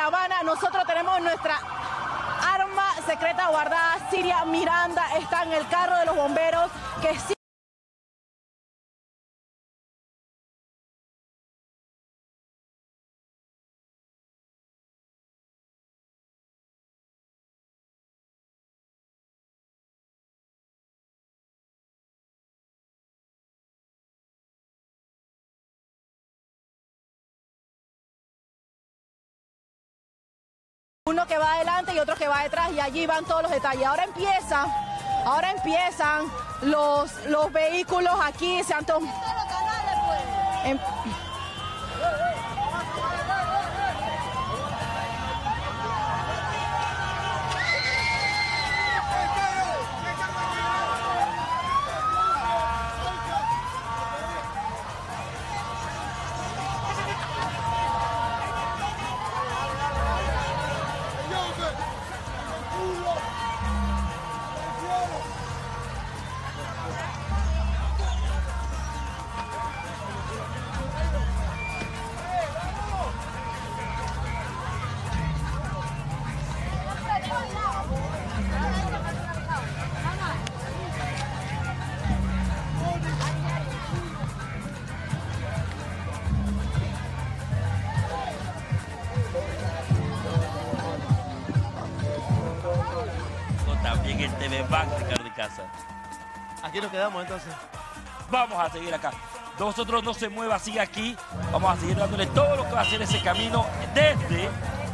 caravana. Nosotros tenemos nuestra arma secreta guardada. Siria Miranda está en el carro de los bomberos que sí. Uno que va adelante y otro que va detrás, y allí van todos los detalles. Ahora empiezan los vehículos aquí, se han tomado. También el TV Bank, Ricardo y Casa. Aquí nos quedamos entonces. Vamos a seguir acá. Nosotros no se mueva, sigue aquí. Vamos a seguir dándole todo lo que va a hacer ese camino desde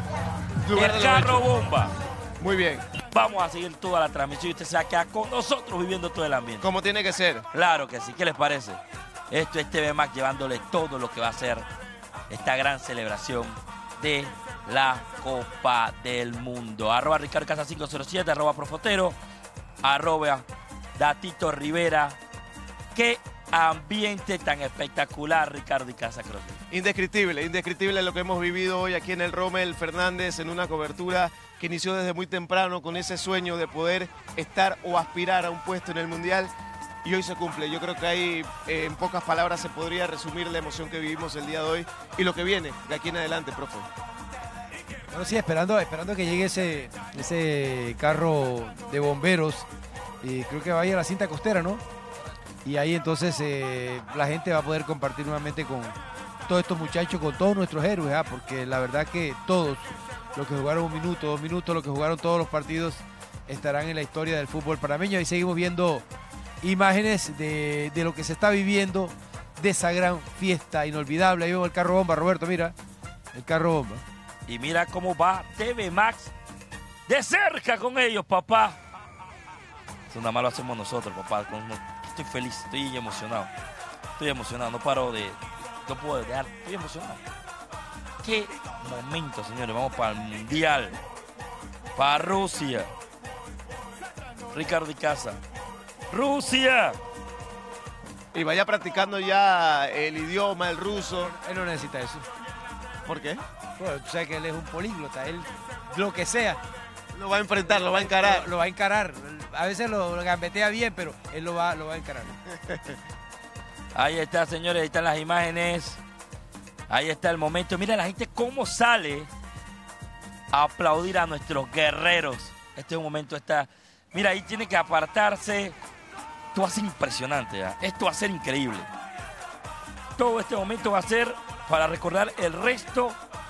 el carro bomba. Muy bien. Vamos a seguir toda la transmisión y usted se va a quedar con nosotros viviendo todo el ambiente. Como tiene que ser. Claro que sí. ¿Qué les parece? Esto es TV Max llevándole todo lo que va a ser esta gran celebración de la Copa del Mundo. Arroba Ricardo Casa 507, arroba Profotero, arroba Datito Rivera. Qué ambiente tan espectacular, Ricardo y Casa Cruz. Indescriptible, indescriptible lo que hemos vivido hoy aquí en el Rommel Fernández, en una cobertura que inició desde muy temprano con ese sueño de poder estar o aspirar a un puesto en el Mundial, y hoy se cumple. Yo creo que ahí en pocas palabras se podría resumir la emoción que vivimos el día de hoy y lo que viene de aquí en adelante, profe. Bueno, sí, esperando que llegue ese carro de bomberos, y creo que vaya a la cinta costera, ¿no? Y ahí entonces la gente va a poder compartir nuevamente con todos estos muchachos, con todos nuestros héroes, porque la verdad que todos los que jugaron 1 minuto, 2 minutos, los que jugaron todos los partidos, estarán en la historia del fútbol panameño. Y seguimos viendo imágenes de lo que se está viviendo, de esa gran fiesta inolvidable. Ahí vemos el carro bomba, Roberto, mira, el carro bomba. Y mira cómo va TV Max de cerca con ellos, papá. Eso nada más lo hacemos nosotros, papá. Estoy feliz, estoy emocionado. No paro de... No puedo dejar, estoy emocionado. Qué momento, señores. Vamos para el Mundial. Para Rusia. Ricardo y Casa. ¡Rusia! Y vaya practicando ya el idioma, el ruso. Él no necesita eso. ¿Por qué? Bueno, tú sabes que él es un políglota, él lo que sea. Lo va a enfrentar, lo va a encarar. Lo va a encarar. A veces lo gambetea bien, pero él lo va a encarar. Ahí está, señores, ahí están las imágenes. Ahí está el momento. Mira la gente cómo sale a aplaudir a nuestros guerreros. Este momento está... Mira, ahí tiene que apartarse. Esto va a ser impresionante, ¿ya? Esto va a ser increíble. Todo este momento va a ser para recordar el resto.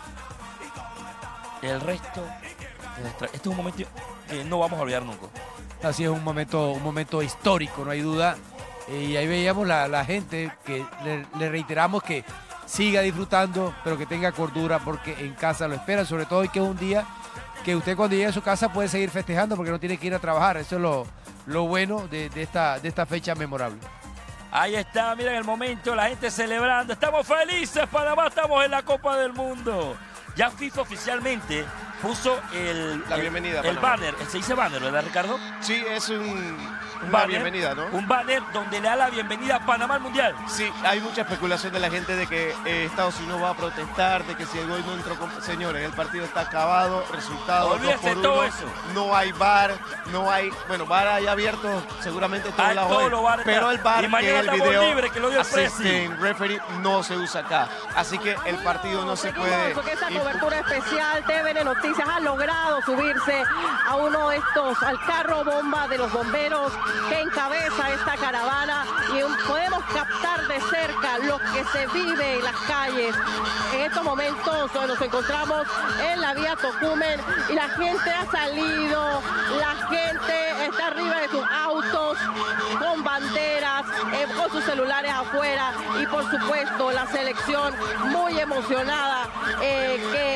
Este es un momento que no vamos a olvidar nunca. Así es, un momento histórico, no hay duda. Y ahí veíamos la gente que le reiteramos que siga disfrutando, pero que tenga cordura, porque en casa lo esperan, sobre todo hoy que es un día que usted cuando llegue a su casa puede seguir festejando porque no tiene que ir a trabajar. Eso es lo bueno de esta fecha memorable. Ahí está, miren el momento, la gente celebrando. Estamos felices, Panamá, estamos en la Copa del Mundo. Ya FIFA oficialmente puso la bienvenida, el banner. Se dice banner, ¿verdad, Ricardo? Sí, es Una bienvenida, ¿no? Un banner donde le da la bienvenida a Panamá al Mundial. Sí, hay mucha especulación de la gente de que Estados Unidos va a protestar, de que si el gol no entró... Señores, el partido está acabado, resultado 2-1. Todo eso. No hay VAR, no hay... Bueno, VAR hay abierto seguramente todos lados, pero el VAR, que es el video libre, que lo dio assistant referee, no se usa acá. Así que el partido no se puede... Porque esta cobertura especial, TVN Noticias ha logrado subirse a uno de estos, al carro bomba de los bomberos que encabeza esta caravana, y podemos captar de cerca lo que se vive en las calles. En estos momentos nos encontramos en la vía Tocumen y la gente ha salido, la gente está arriba de sus autos con banderas, con sus celulares afuera, y por supuesto la selección muy emocionada que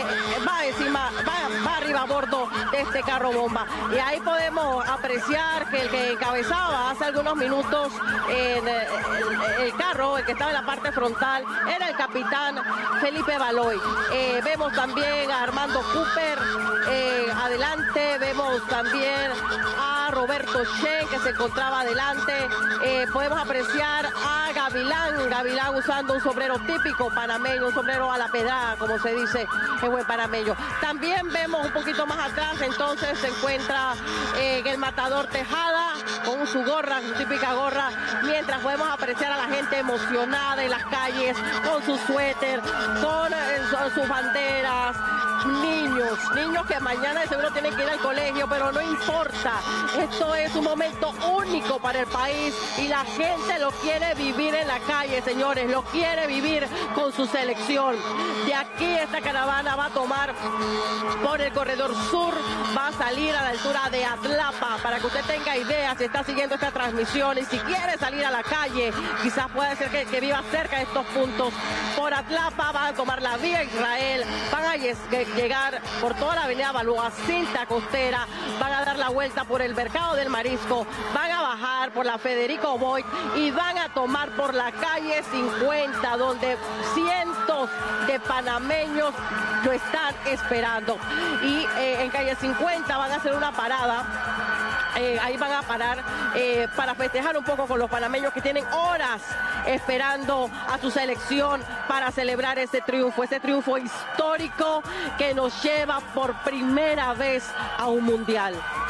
va arriba a bordo de este carro bomba. Y ahí podemos apreciar que el que encabezaba hace algunos minutos en el carro, el que estaba en la parte frontal, era el capitán Felipe Baloy. Vemos también a Armando Cooper adelante, vemos también a Roberto Chen, que se encontraba adelante. Podemos apreciar a Gavilán usando un sombrero típico panameño, un sombrero a la pedrada, como se dice en buen panameño. También vemos un poquito más atrás, entonces se encuentra el matador Tejada con su gorra, su típica gorra, mientras podemos apreciar a la gente emocionada en las calles, con su suéter, con sus banderas. Niños que mañana de seguro tienen que ir al colegio, pero no importa. Esto es un momento único para el país y la gente lo quiere vivir en la calle, señores, lo quiere vivir con su selección. De aquí esta caravana va a tomar por el corredor sur, va a salir a la altura de Atlapa, para que usted tenga idea si está siguiendo esta transmisión, y si quiere salir a la calle, quizás puede ser que viva cerca de estos puntos. Por Atlapa van a tomar la vía Israel, van a llegar por toda la avenida Balboa, Cinta Costera, van a dar la vuelta por el Mercado del Marisco, van a bajar por la Federico Boyd y van a tomar por la calle 50, donde cientos de panameños lo están esperando. Y en calle 50 van a hacer una parada. Ahí van a parar para festejar un poco con los panameños que tienen horas esperando a su selección para celebrar ese triunfo histórico que nos lleva por primera vez a un mundial.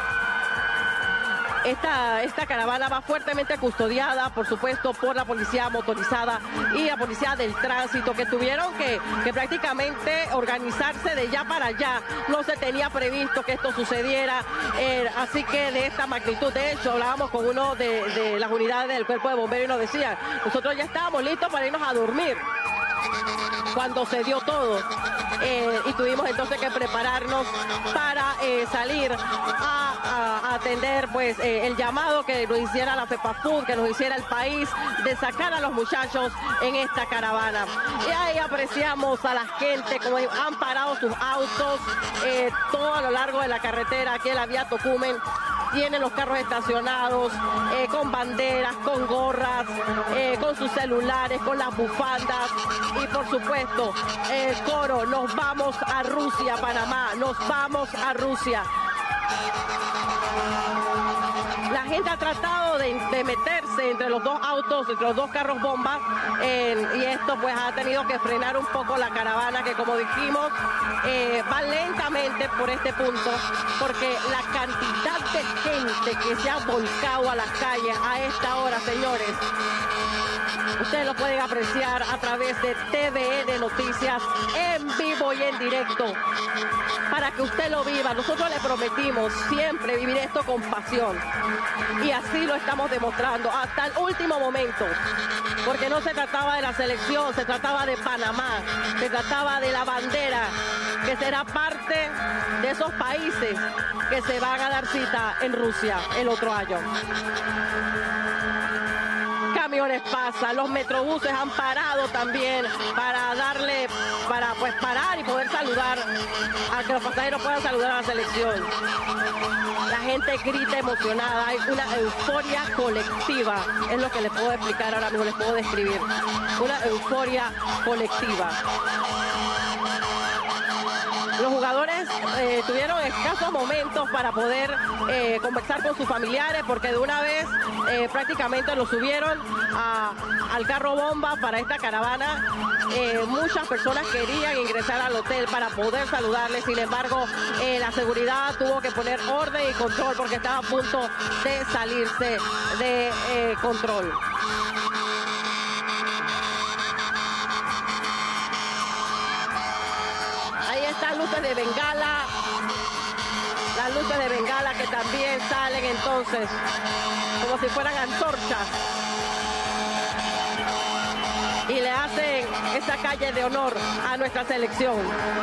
Esta caravana va fuertemente custodiada, por supuesto, por la policía motorizada y la policía del tránsito, que tuvieron que prácticamente organizarse de ya para allá. No se tenía previsto que esto sucediera, así que de esta magnitud. De hecho, hablábamos con uno de las unidades del cuerpo de bomberos y nos decía, nosotros ya estábamos listos para irnos a dormir cuando se dio todo, y tuvimos entonces que prepararnos para salir a atender pues el llamado que nos hiciera la FEPAFUT, que nos hiciera el país, de sacar a los muchachos en esta caravana. Y ahí apreciamos a la gente como han parado sus autos todo a lo largo de la carretera aquí en la vía Tocumen. Tienen los carros estacionados con banderas, con gorras, con sus celulares, con las bufandas, y por supuesto el coro, nos vamos a Rusia, Panamá, nos vamos a Rusia. La gente ha tratado de meterse entre los dos autos, entre los dos carros bombas, y esto pues ha tenido que frenar un poco la caravana, que como dijimos va lentamente por este punto, porque la cantidad de gente que se ha volcado a las calles a esta hora, señores, ustedes lo pueden apreciar a través de TVN Noticias, en vivo y en directo, para que usted lo viva. Nosotros le prometimos siempre vivir esto con pasión, y así lo estamos demostrando hasta el último momento, porque no se trataba de la selección, se trataba de Panamá, se trataba de la bandera, que será parte de esos países que se van a dar cita en Rusia el otro año. Camiones pasan, los metrobuses han parado también para pues parar y poder saludar, a que los pasajeros puedan saludar a la selección. La gente grita emocionada, hay una euforia colectiva, es lo que les puedo explicar ahora mismo, les puedo describir. Una euforia colectiva. Los jugadores tuvieron escasos momentos para poder conversar con sus familiares, porque de una vez prácticamente lo subieron al carro bomba para esta caravana. Muchas personas querían ingresar al hotel para poder saludarles, sin embargo la seguridad tuvo que poner orden y control porque estaba a punto de salirse de control. Ahí están luces de bengala, las luces de bengala que también salen entonces como si fueran antorchas y le hacen esa calle de honor a nuestra selección.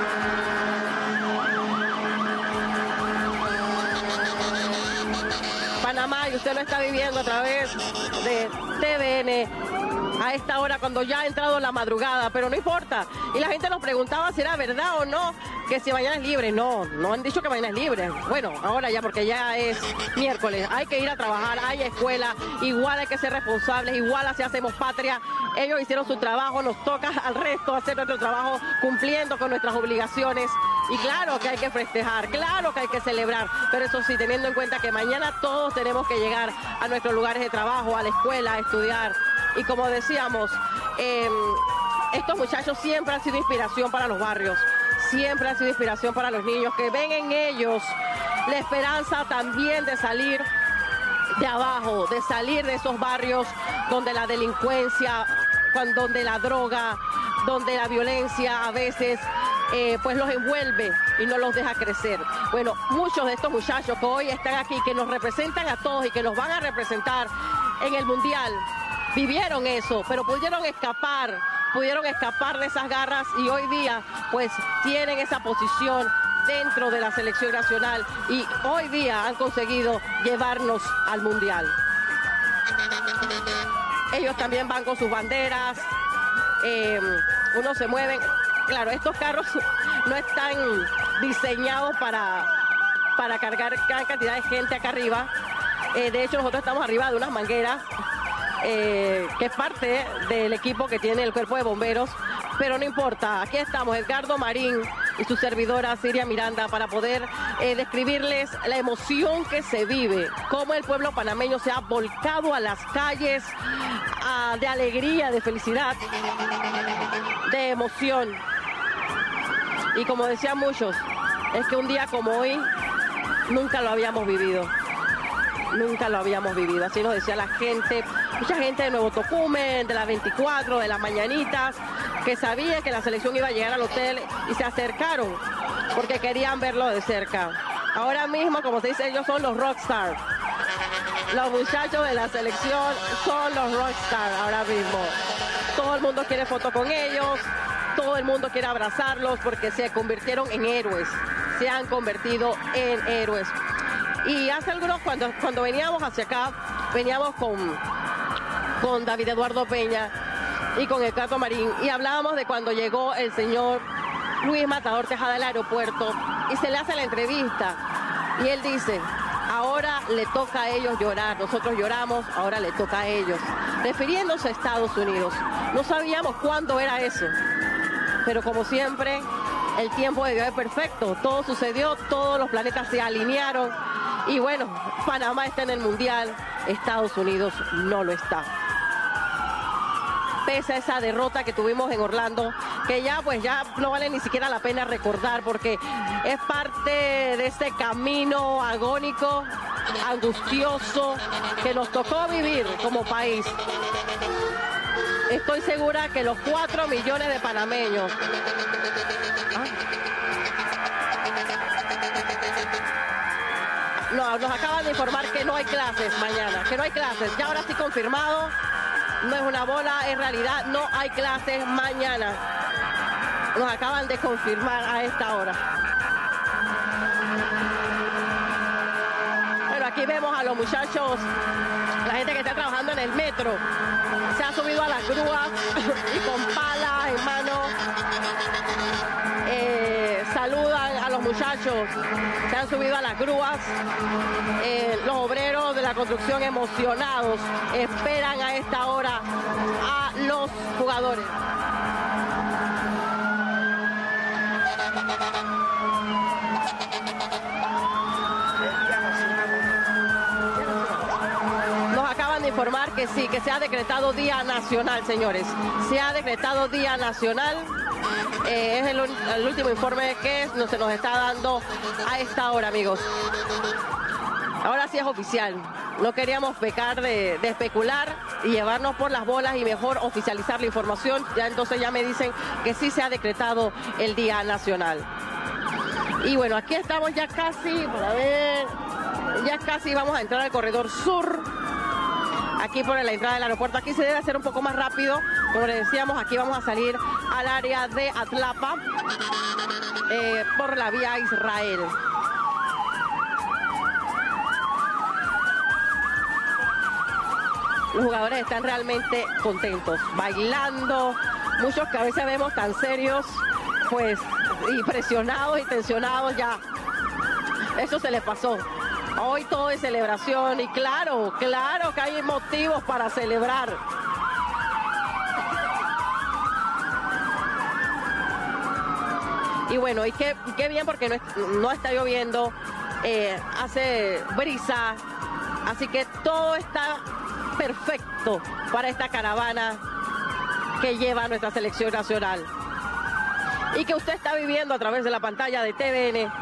Panamá, y usted lo está viviendo a través de TVN a esta hora cuando ya ha entrado la madrugada, pero no importa. Y la gente nos preguntaba si era verdad o no que si mañana es libre. No, no han dicho que mañana es libre. Bueno, ahora ya, porque ya es miércoles, hay que ir a trabajar, hay escuela, igual hay que ser responsables, igual así hacemos patria. Ellos hicieron su trabajo, nos toca al resto hacer nuestro trabajo cumpliendo con nuestras obligaciones. Y claro que hay que festejar, claro que hay que celebrar, pero eso sí, teniendo en cuenta que mañana todos tenemos que llegar a nuestros lugares de trabajo, a la escuela, a estudiar. Y como decíamos, estos muchachos siempre han sido inspiración para los barrios, siempre han sido inspiración para los niños, que ven en ellos la esperanza también de salir de abajo, de salir de esos barrios donde la delincuencia, donde la droga, donde la violencia a veces pues los envuelve y no los deja crecer. Bueno, muchos de estos muchachos que hoy están aquí, que nos representan a todos y que nos van a representar en el Mundial, vivieron eso, pero pudieron escapar de esas garras y hoy día pues tienen esa posición dentro de la selección nacional y hoy día han conseguido llevarnos al Mundial. Ellos también van con sus banderas, unos se mueven. Claro, estos carros no están diseñados para cargar gran cantidad de gente acá arriba. De hecho, nosotros estamos arriba de unas mangueras, que es parte del equipo que tiene el cuerpo de bomberos. Pero no importa, aquí estamos, Edgardo Marín y su servidora Siria Miranda, para poder describirles la emoción que se vive, cómo el pueblo panameño se ha volcado a las calles de alegría, de felicidad, de emoción. Y como decían muchos, es que un día como hoy nunca lo habíamos vivido. Nunca lo habíamos vivido. Así nos decía la gente, mucha gente de Nuevo Tocumen, de la 24, de las Mañanitas, que sabía que la selección iba a llegar al hotel y se acercaron porque querían verlo de cerca. Ahora mismo, como se dice, ellos son los rockstar. Los muchachos de la selección son los rockstar ahora mismo. Todo el mundo quiere foto con ellos, todo el mundo quiere abrazarlos porque se convirtieron en héroes, se han convertido en héroes. Y hace algunos, cuando veníamos hacia acá, veníamos con David Eduardo Peña y con Edgardo Marín, y hablábamos de cuando llegó el señor Luis Matador Tejada al aeropuerto y se le hace la entrevista y él dice: ahora le toca a ellos llorar, nosotros lloramos, ahora le toca a ellos, refiriéndose a Estados Unidos. No sabíamos cuándo era eso, pero como siempre el tiempo de Dios es perfecto, todo sucedió, todos los planetas se alinearon y bueno, Panamá está en el Mundial, Estados Unidos no lo está. Pese a esa derrota que tuvimos en Orlando, que ya no vale ni siquiera la pena recordar porque es parte de ese camino agónico, angustioso que nos tocó vivir como país. Estoy segura que los 4 millones de panameños nos acaban de informar que no hay clases mañana, que no hay clases, ya ahora sí confirmado. No es una bola, es realidad, no hay clases mañana. Nos acaban de confirmar a esta hora. Bueno, aquí vemos a los muchachos, la gente que está trabajando en el metro. Se ha subido a las grúas y con palas en mano saludan a los muchachos. Se han subido a las grúas. Los obreros de la construcción emocionados esperan a esta hora a los jugadores. informar que sí, que se ha decretado Día Nacional, señores. Se ha decretado Día Nacional. Es el último informe que se nos está dando a esta hora, amigos. Ahora sí es oficial. No queríamos pecar de especular y llevarnos por las bolas y mejor oficializar la información. Ya entonces ya me dicen que sí se ha decretado el Día Nacional. Y bueno, aquí estamos ya casi, para ver, ya casi vamos a entrar al corredor sur. Aquí por la entrada del aeropuerto, aquí se debe hacer un poco más rápido. Como les decíamos, aquí vamos a salir al área de Atlapa por la vía Israel. Los jugadores están realmente contentos, bailando. Muchos que a veces vemos tan serios, pues, y presionados y tensionados ya. Eso se les pasó. Hoy todo es celebración y claro que hay motivos para celebrar. Y bueno, y qué bien porque no está lloviendo, hace brisa, así que todo está perfecto para esta caravana que lleva nuestra selección nacional y que usted está viviendo a través de la pantalla de TVN.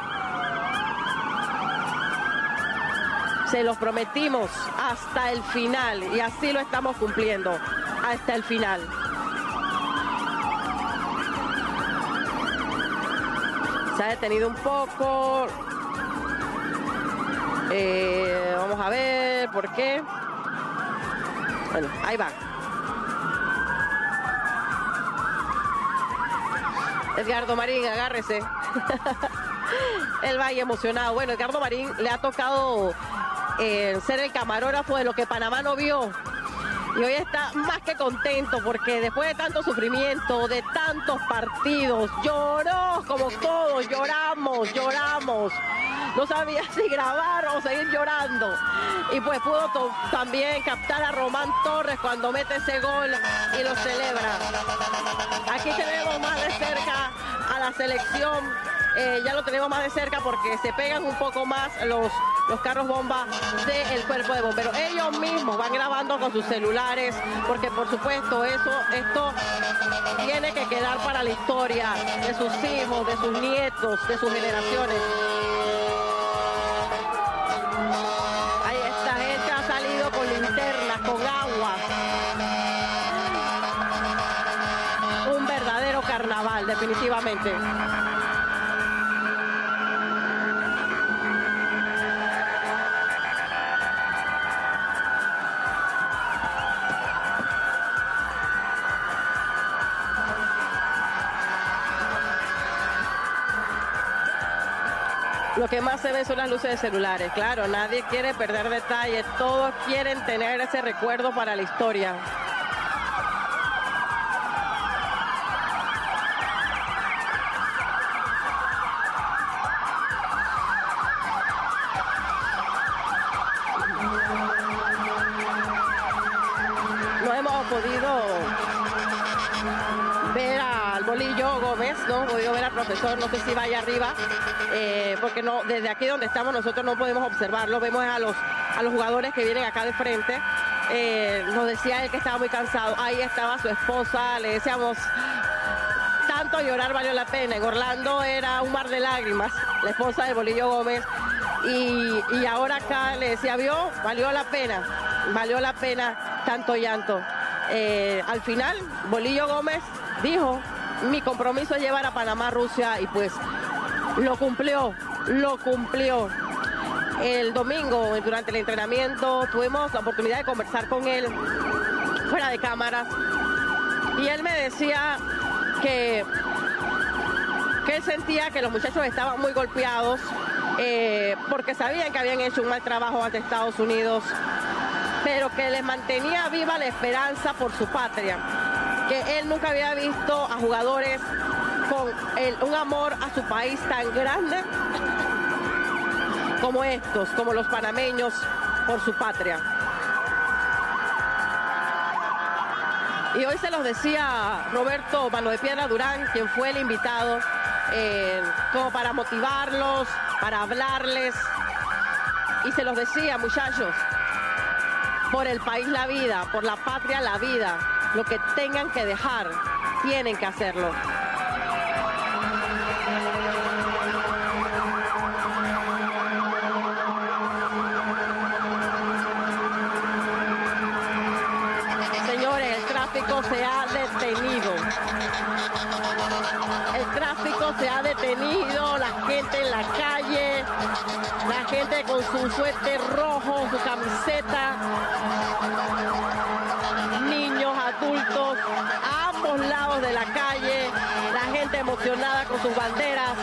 Se los prometimos hasta el final y así lo estamos cumpliendo hasta el final. Se ha detenido un poco. Vamos a ver por qué. Bueno, ahí va. Edgardo Marín, agárrese. Él va ahí emocionado. Bueno, Edgardo Marín le ha tocado ser el camarógrafo de lo que Panamá no vio. Y hoy está más que contento porque después de tanto sufrimiento, de tantos partidos, lloró como todos, lloramos. No sabía si grabar o seguir llorando. Y pues pudo también captar a Román Torres cuando mete ese gol y lo celebra. Aquí tenemos más de cerca a la selección. Ya lo tenemos más de cerca porque se pegan un poco más los carros bomba del cuerpo de bomberos. Ellos mismos van grabando con sus celulares porque por supuesto esto tiene que quedar para la historia de sus hijos, de sus nietos, de sus generaciones. Ahí esta gente ha salido con linternas, con agua. Un verdadero carnaval, definitivamente. Lo que más se ve son las luces de celulares. Claro, nadie quiere perder detalles. Todos quieren tener ese recuerdo para la historia. No hemos podido ver al Bolillo Gómez, no hemos podido ver al profesor, no sé si vaya arriba, porque no, desde aquí donde estamos nosotros no podemos observarlo, vemos a los jugadores que vienen acá de frente. Nos decía él que estaba muy cansado, ahí estaba su esposa, le decíamos, tanto llorar valió la pena, en Orlando era un mar de lágrimas, la esposa de Bolillo Gómez, y ahora acá le decía, valió la pena tanto llanto. Al final, Bolillo Gómez dijo, mi compromiso es llevar a Panamá a Rusia y pues lo cumplió. El domingo, durante el entrenamiento, tuvimos la oportunidad de conversar con él fuera de cámaras y él me decía que él sentía que los muchachos estaban muy golpeados porque sabían que habían hecho un mal trabajo ante Estados Unidos, pero que les mantenía viva la esperanza por su patria, que él nunca había visto a jugadores con un amor a su país tan grande como estos, como los panameños por su patria. Y hoy se los decía Roberto Mano de Piedra Durán, quien fue el invitado, como para motivarlos, para hablarles, y se los decía, muchachos, por el país la vida, por la patria la vida. Lo que tengan que dejar, tienen que hacerlo. Señores, el tráfico se ha detenido. El tráfico se ha detenido, la gente en la calle, la gente con su suéter rojo, su camiseta, niños, adultos, a ambos lados de la calle, la gente emocionada con sus banderas.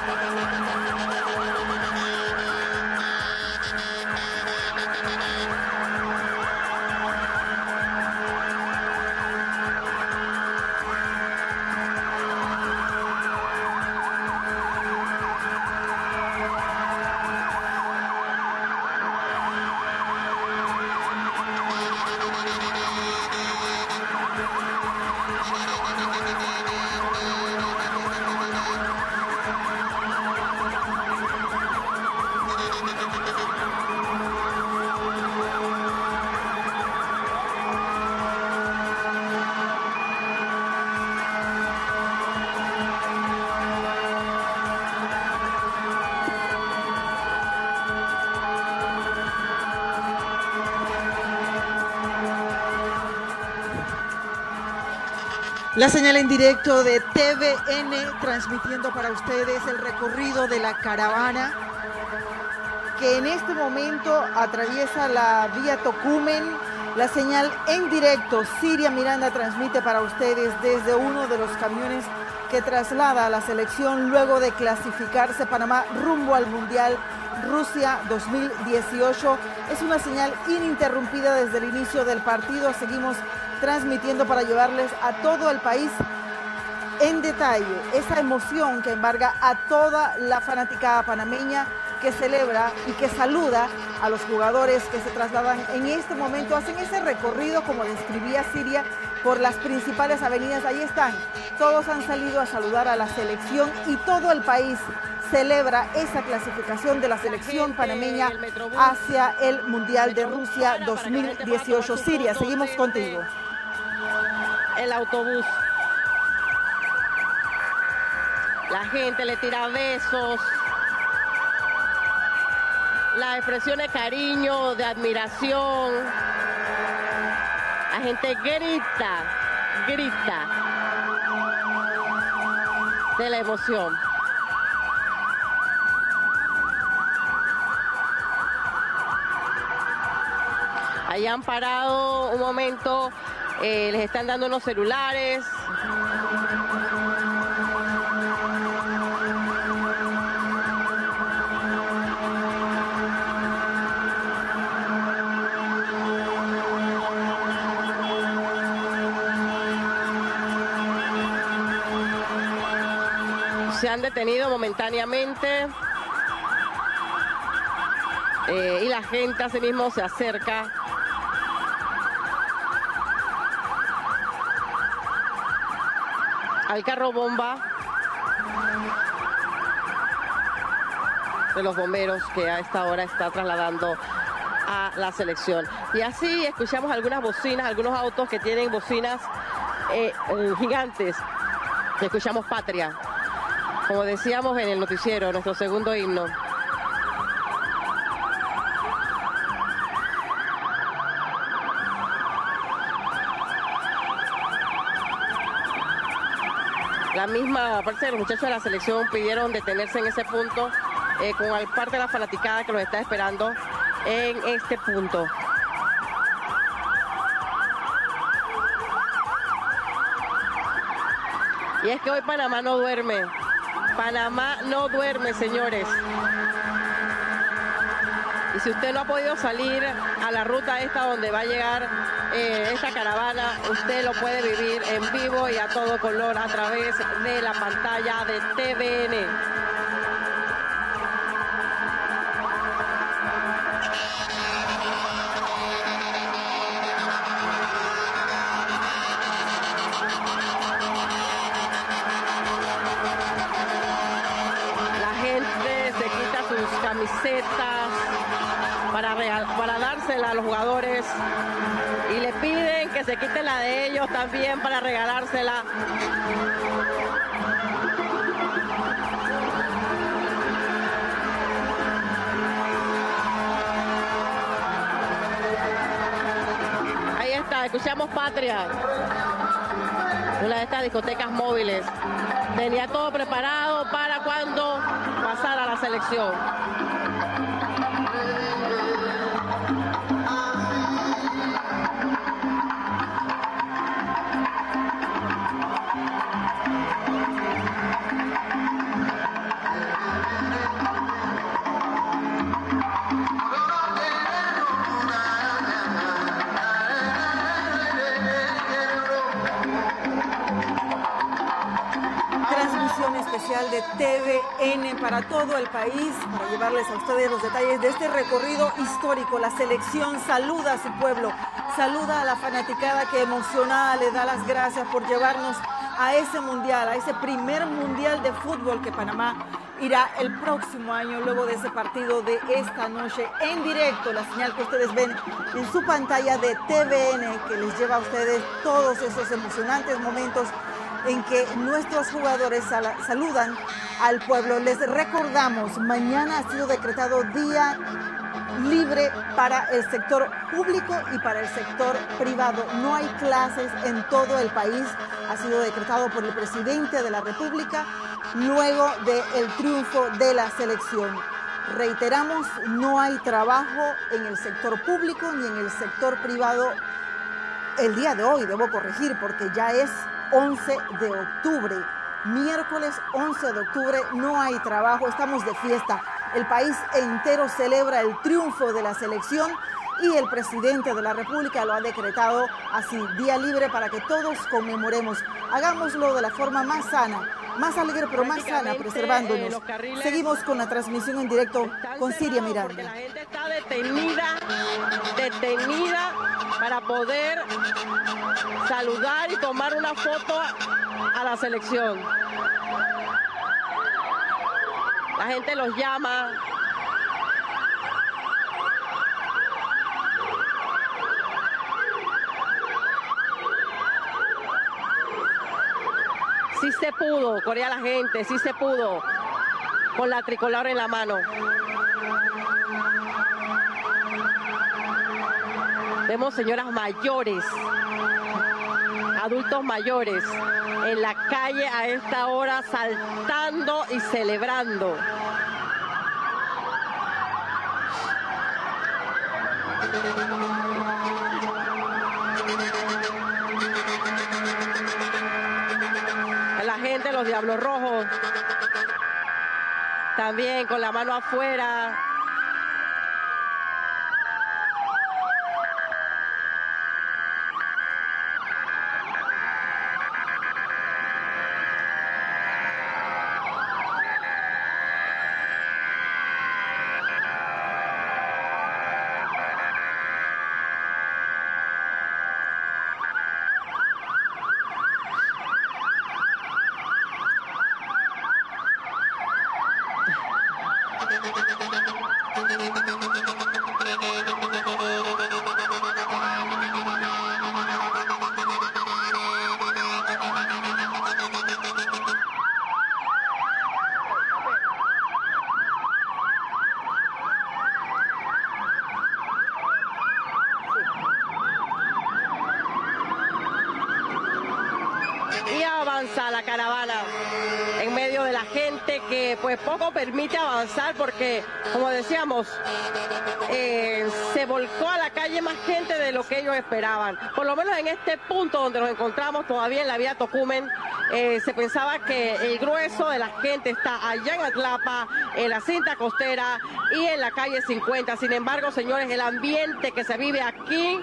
La señal en directo de TVN transmitiendo para ustedes el recorrido de la caravana que en este momento atraviesa la vía Tocumen. La señal en directo, Siria Miranda transmite para ustedes desde uno de los camiones que traslada a la selección luego de clasificarse Panamá rumbo al Mundial Rusia 2018. Es una señal ininterrumpida desde el inicio del partido. Seguimos transmitiendo para llevarles a todo el país en detalle esa emoción que embarga a toda la fanaticada panameña que celebra y que saluda a los jugadores que se trasladan en este momento, hacen ese recorrido, como describía Siria, por las principales avenidas. Ahí están, todos han salido a saludar a la selección y todo el país celebra esa clasificación de la selección panameña hacia el Mundial de Rusia 2018. Siria, seguimos contigo. El autobús. La gente le tira besos. La expresión de cariño, de admiración. La gente grita, grita de la emoción. Ahí han parado un momento, les están dando unos celulares. Se han detenido momentáneamente y la gente asimismo se acerca al carro bomba de los bomberos que a esta hora está trasladando a la selección. Y así escuchamos algunas bocinas, algunos autos que tienen bocinas gigantes. Escuchamos Patria, como decíamos en el noticiero, nuestro segundo himno. La misma parte de los muchachos de la selección pidieron detenerse en ese punto con parte de la fanaticada que los está esperando en este punto. Y es que hoy Panamá no duerme. Panamá no duerme, señores. Y si usted no ha podido salir a la ruta esta donde va a llegar esta caravana, usted lo puede vivir en vivo y a todo color a través de la pantalla de TVN. La gente se quita sus camisetas, para dársela a los jugadores y le piden que se quiten la de ellos también para regalársela. Ahí está, escuchamos Patria, una de estas discotecas móviles. Tenía todo preparado para cuando pasara la selección. De TVN para todo el país, para llevarles a ustedes los detalles de este recorrido histórico. La selección saluda a su pueblo, saluda a la fanaticada que emocionada le da las gracias por llevarnos a ese mundial, a ese primer mundial de fútbol que Panamá irá el próximo año, luego de ese partido de esta noche en directo, la señal que ustedes ven en su pantalla de TVN, que les lleva a ustedes todos esos emocionantes momentos en que nuestros jugadores saludan al pueblo. Les recordamos, mañana ha sido decretado día libre para el sector público y para el sector privado. No hay clases en todo el país. Ha sido decretado por el presidente de la República luego del triunfo de la selección. Reiteramos, no hay trabajo en el sector público ni en el sector privado el día de hoy. Debo corregir porque ya es 11 de octubre, miércoles 11 de octubre, no hay trabajo, estamos de fiesta. El país entero celebra el triunfo de la selección y el presidente de la República lo ha decretado así, día libre para que todos conmemoremos. Hagámoslo de la forma más sana, más alegre, pero más sana, preservándonos. Seguimos con la transmisión en directo con Siria Miranda. La gente está detenida para poder saludar y tomar una foto a la selección. La gente los llama. Sí se pudo, corea la gente, sí se pudo, con la tricolor en la mano. Vemos señoras mayores, adultos mayores, en la calle a esta hora saltando y celebrando. La gente, los Diablos Rojos, también con la mano afuera. La caravana en medio de la gente que pues poco permite avanzar porque, como decíamos, se volcó a la calle más gente de lo que ellos esperaban. Por lo menos en este punto donde nos encontramos todavía en la vía Tocumen, se pensaba que el grueso de la gente está allá en Atlapa, en la cinta costera y en la calle 50. Sin embargo, señores, el ambiente que se vive aquí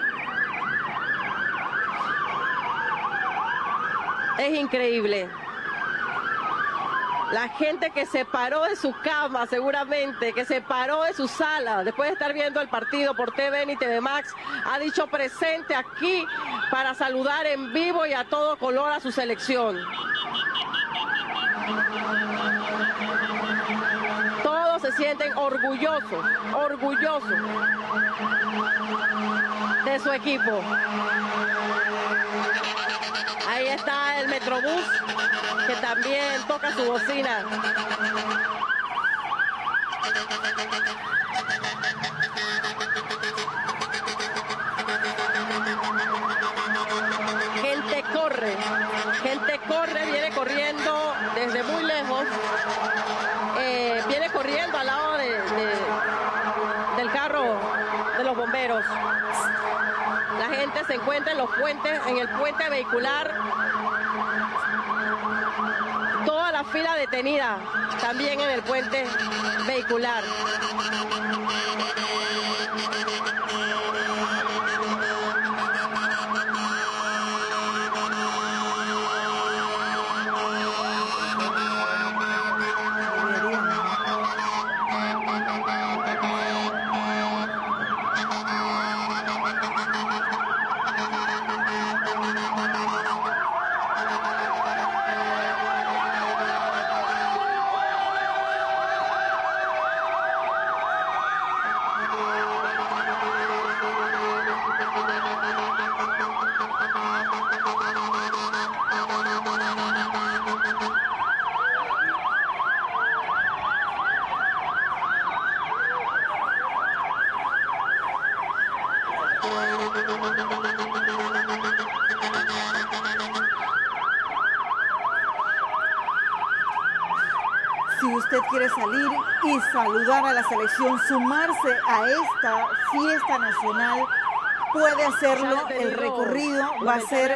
es increíble. La gente que se paró de su cama, seguramente, que se paró de su sala, después de estar viendo el partido por TVN y TV Max, ha dicho presente aquí para saludar en vivo y a todo color a su selección. Todos sienten orgullosos de su equipo. Ahí está el Metrobús, que también toca su bocina. Gente corre, viene corriendo desde muy lejos, viene corriendo al lado del carro de los bomberos. La gente se encuentra en los puentes, en el puente vehicular. Toda la fila detenida también en el puente vehicular. Si usted quiere salir y saludar a la selección, sumarse a esta fiesta nacional, puede hacerlo. El recorrido va a ser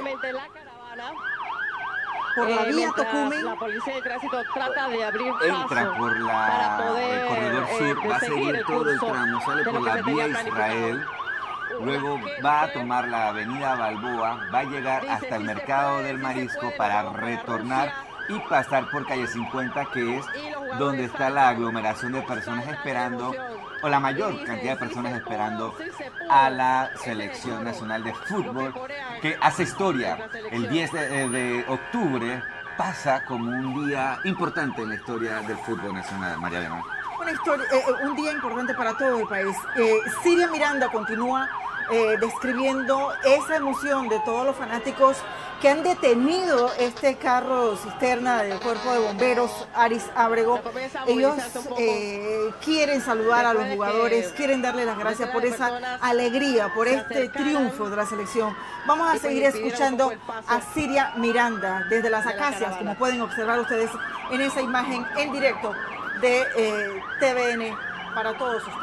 por la vía Tocumen. La policía de tránsito trata de abrir paso. Entra por el corredor sur, va a seguir todo el tramo, sale por la vía Israel, luego va a tomar la avenida Balboa, va a llegar hasta el mercado del Marisco para retornar y pasar por calle 50, que es donde está la aglomeración de personas esperando, o la mayor cantidad de personas esperando a la selección nacional de fútbol, que hace historia. El 10 de octubre pasa como un día importante en la historia del fútbol nacional, María Elena. Un día importante para todo el país. Siria Miranda continúa describiendo esa emoción de todos los fanáticos que han detenido este carro cisterna del Cuerpo de Bomberos Aris Ábrego. Ellos quieren saludar a los jugadores, quieren darle las gracias por esa alegría, por este triunfo de la selección. Vamos a seguir escuchando a Siria Miranda desde las Acacias, como pueden observar ustedes en esa imagen en directo de TVN para todos ustedes.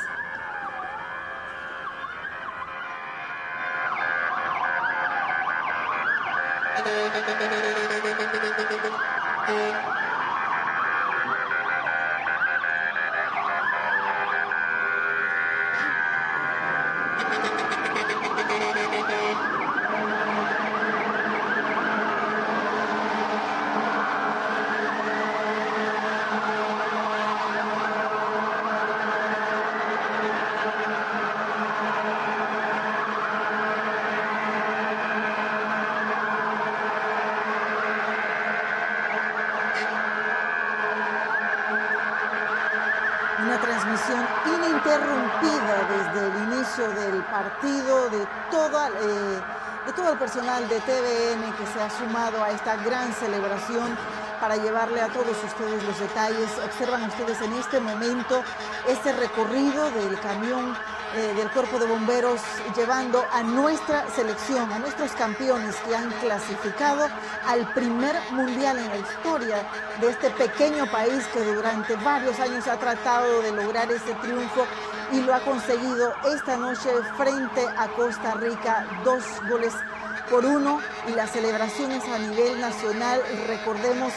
Una transmisión ininterrumpida desde el inicio del partido de todo el personal de TVN que se ha sumado a esta gran celebración para llevarle a todos ustedes los detalles. Observan ustedes en este momento este recorrido del camión del Cuerpo de Bomberos llevando a nuestra selección, a nuestros campeones que han clasificado al primer mundial en la historia de este pequeño país que durante varios años ha tratado de lograr ese triunfo y lo ha conseguido esta noche frente a Costa Rica, 2-1, y las celebraciones a nivel nacional. Recordemos,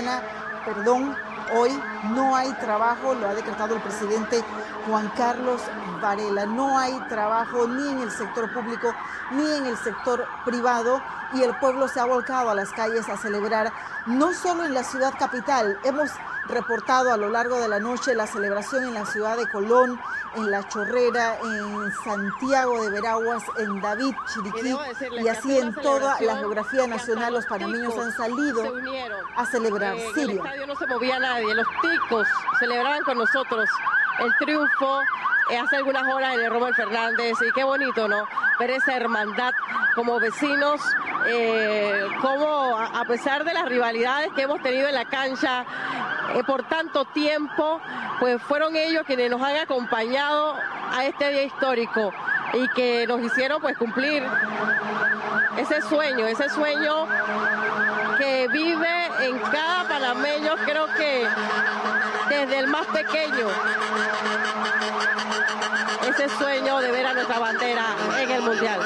hoy no hay trabajo, lo ha decretado el presidente Juan Carlos Varela. No hay trabajo ni en el sector público ni en el sector privado y el pueblo se ha volcado a las calles a celebrar, no solo en la ciudad capital. Hemos reportado a lo largo de la noche la celebración en la ciudad de Colón, en La Chorrera, en Santiago de Veraguas, en David, Chiriquí, y así en toda la geografía nacional los panameños han salido a celebrar Siria. En el estadio no se movía nadie, los ticos celebraban con nosotros el triunfo hace algunas horas en el Rommel Fernández, y qué bonito, ¿no? Ver esa hermandad como vecinos, como a pesar de las rivalidades que hemos tenido en la cancha por tanto tiempo, pues fueron ellos quienes nos han acompañado a este día histórico y que nos hicieron pues cumplir ese sueño que vive en cada panameño, creo que desde el más pequeño, ese sueño de ver a nuestra bandera en el Mundial.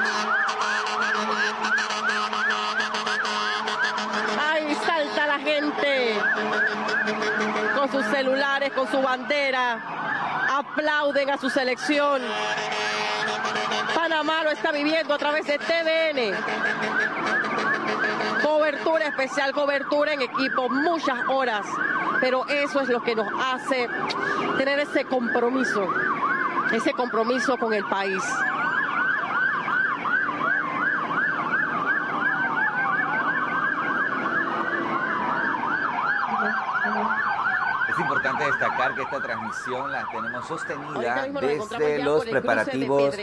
¡Ay, salta la gente! Con sus celulares, con su bandera, aplauden a su selección. Panamá lo está viviendo a través de TVN. Cobertura especial, cobertura en equipo, muchas horas, pero eso es lo que nos hace tener ese compromiso con el país. Es importante destacar que esta transmisión la tenemos sostenida desde los preparativos.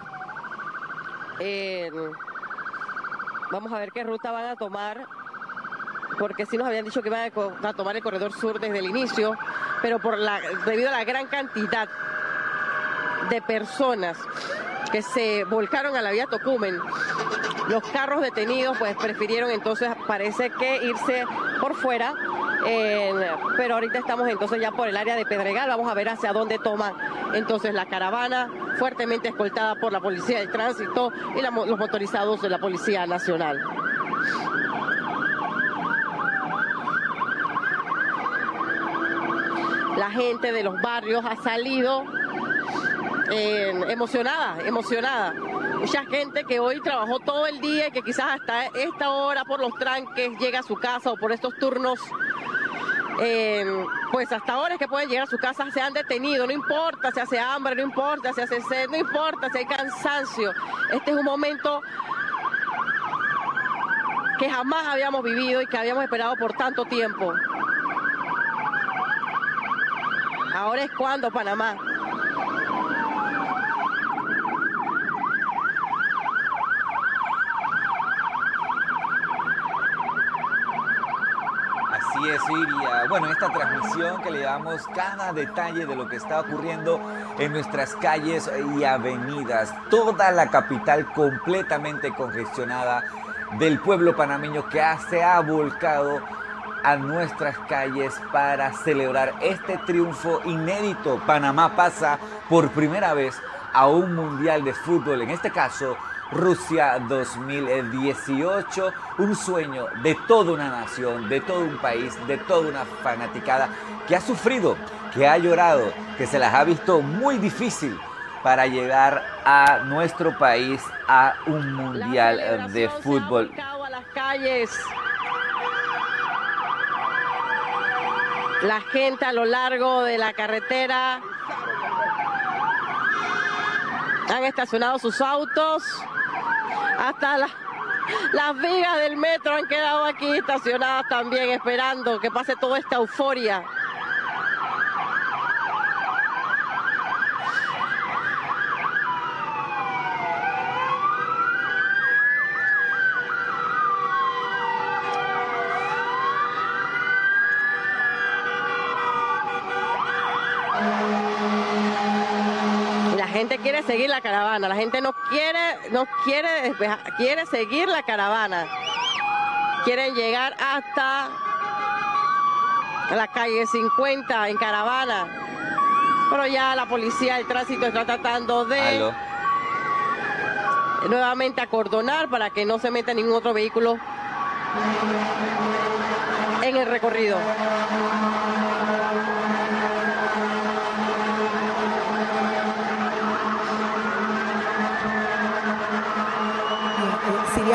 Vamos a ver qué ruta van a tomar, porque sí nos habían dicho que iban a tomar el corredor sur desde el inicio, pero debido a la gran cantidad de personas que se volcaron a la vía Tocumen, los carros detenidos pues prefirieron entonces, parece que irse por fuera, pero ahorita estamos entonces ya por el área de Pedregal. Vamos a ver hacia dónde toma entonces la caravana, fuertemente escoltada por la Policía de Tránsito y los motorizados de la Policía Nacional. La gente de los barrios ha salido emocionada. Mucha gente que hoy trabajó todo el día y que quizás hasta esta hora por los tranques llega a su casa, o por estos turnos, pues hasta ahora es que pueden llegar a su casa, se han detenido. No importa si hace hambre, no importa si hace sed, no importa si hay cansancio. Este es un momento que jamás habíamos vivido y que habíamos esperado por tanto tiempo. Ahora es cuando Panamá. Así es, Siria. Bueno, en esta transmisión que le damos cada detalle de lo que está ocurriendo en nuestras calles y avenidas. Toda la capital completamente congestionada del pueblo panameño que se ha volcado a nuestras calles para celebrar este triunfo inédito. Panamá pasa por primera vez a un mundial de fútbol, en este caso Rusia 2018, un sueño de toda una nación, de todo un país, de toda una fanaticada que ha sufrido, que ha llorado, que se las ha visto muy difícil para llegar a nuestro país a un mundial de fútbol. A las calles. La gente a lo largo de la carretera han estacionado sus autos. Hasta las vigas del metro han quedado aquí estacionadas también, esperando que pase toda esta euforia. La gente quiere seguir la caravana, la gente quiere seguir la caravana. Quieren llegar hasta la calle 50 en caravana, pero ya la policía del tránsito está tratando de nuevamente acordonar para que no se meta ningún otro vehículo en el recorrido.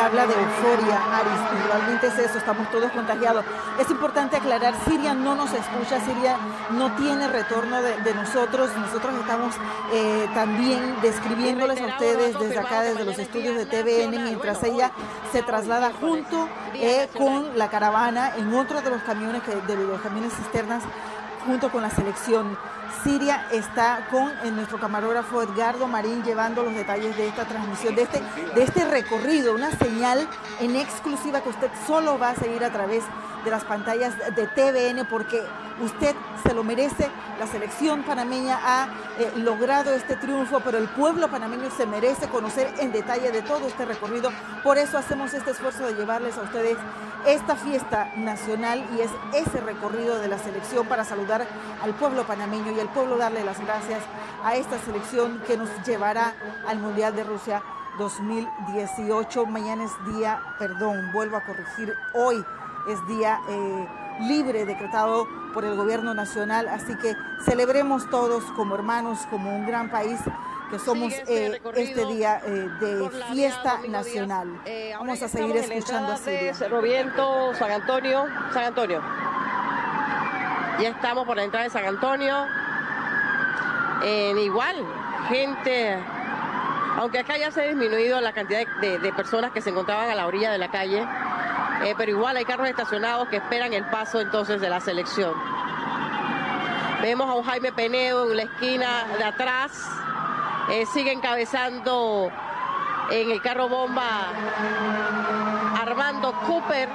habla de euforia, Aris, y realmente es eso, estamos todos contagiados. Es importante aclarar, Siria no nos escucha, Siria no tiene retorno de nosotros estamos también describiéndoles a ustedes desde acá, desde los estudios de TVN, mientras ella se traslada junto con la caravana en otro de los camiones, de los camiones cisternas, junto con la selección. Siria está con nuestro camarógrafo Edgardo Marín llevando los detalles de esta transmisión, de este recorrido, una señal en exclusiva que usted solo va a seguir a través de las pantallas de TVN, porque usted se lo merece. La selección panameña ha logrado este triunfo, pero el pueblo panameño se merece conocer en detalle de todo este recorrido. Por eso hacemos este esfuerzo de llevarles a ustedes esta fiesta nacional, y es ese recorrido de la selección para saludar al pueblo panameño y al pueblo darle las gracias a esta selección que nos llevará al Mundial de Rusia 2018. Mañana es día, vuelvo a corregir, hoy es día libre decretado por el gobierno nacional, así que celebremos todos como hermanos, como un gran país que somos este día de fiesta nacional. Vamos a seguir escuchando a Siria. Roviento, San Antonio. Ya estamos por la entrada de San Antonio. Igual, gente, aunque acá ya se ha disminuido la cantidad de personas que se encontraban a la orilla de la calle, pero igual hay carros estacionados que esperan el paso entonces de la selección. Vemos a un Jaime Penedo en la esquina de atrás, sigue encabezando en el carro bomba Armando Cooper.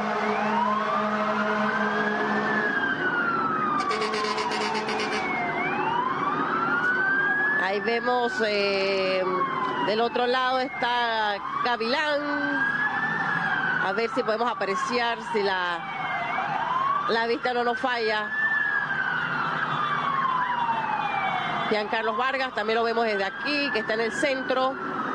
Ahí vemos del otro lado está Gavilán. A ver si podemos apreciar, si la vista no nos falla. Giancarlos Vargas, también lo vemos desde aquí, que está en el centro.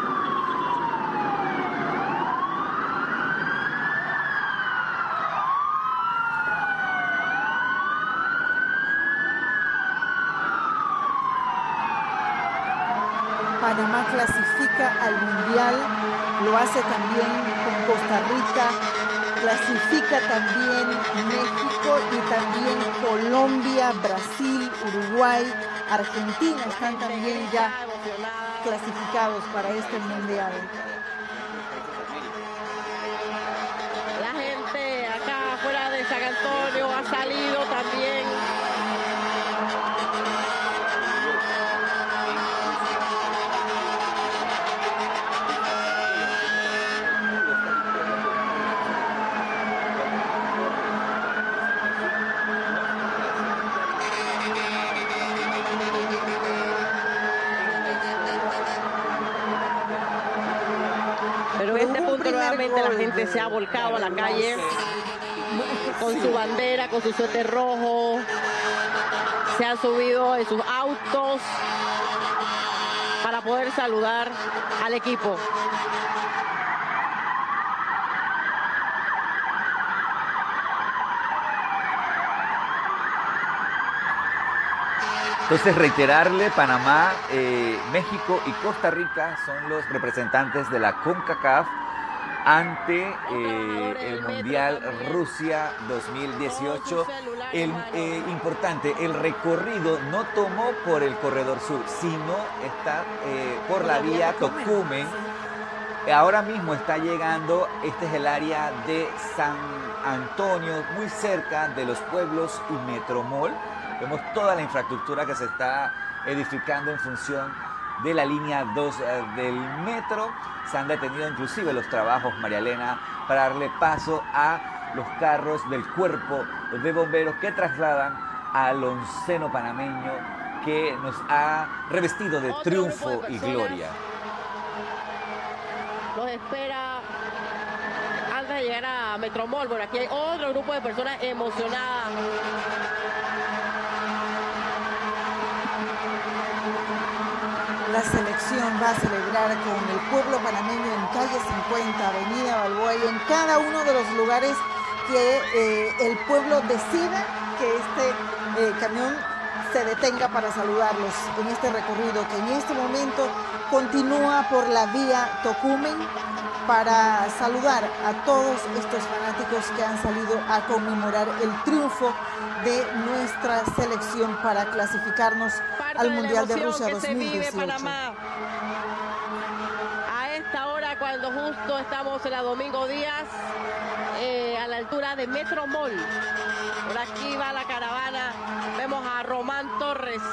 Panamá clasifica al Mundial, lo hace también con Costa Rica, clasifica también México y también Colombia, Brasil, Uruguay, Argentina están también ya clasificados para este Mundial. La gente acá afuera de San Antonio ha salido también. Pero en este punto nuevamente la gente se ha volcado a la calle con su bandera, con su suéter rojo. Se han subido en sus autos para poder saludar al equipo. Entonces, reiterarle, Panamá, México y Costa Rica son los representantes de la CONCACAF ante el Mundial Rusia 2018. Importante, el recorrido no tomó por el corredor sur, sino está por la vía Tocumen. Ahora mismo está llegando, este es el área de San Antonio, muy cerca de los pueblos y Metromol. Vemos toda la infraestructura que se está edificando en función de la línea 2 del metro. Se han detenido inclusive los trabajos, María Elena, para darle paso a los carros del cuerpo de bomberos que trasladan al onceno panameño que nos ha revestido de triunfo y gloria. Los espera antes de llegar a Metromol. Por aquí hay otro grupo de personas emocionadas. La selección va a celebrar con el pueblo panameño en calle 50, avenida Balboa, y en cada uno de los lugares que el pueblo decida que este camión se detenga para saludarlos en este recorrido que en este momento continúa por la vía Tocumen para saludar a todos estos fanáticos que han salido a conmemorar el triunfo de nuestra selección para clasificarnos al Mundial de Rusia 2018. A esta hora, cuando justo estamos en la Domingo Díaz, a la altura de Metro Mall. Por aquí va la caravana. Vemos a Román Torres.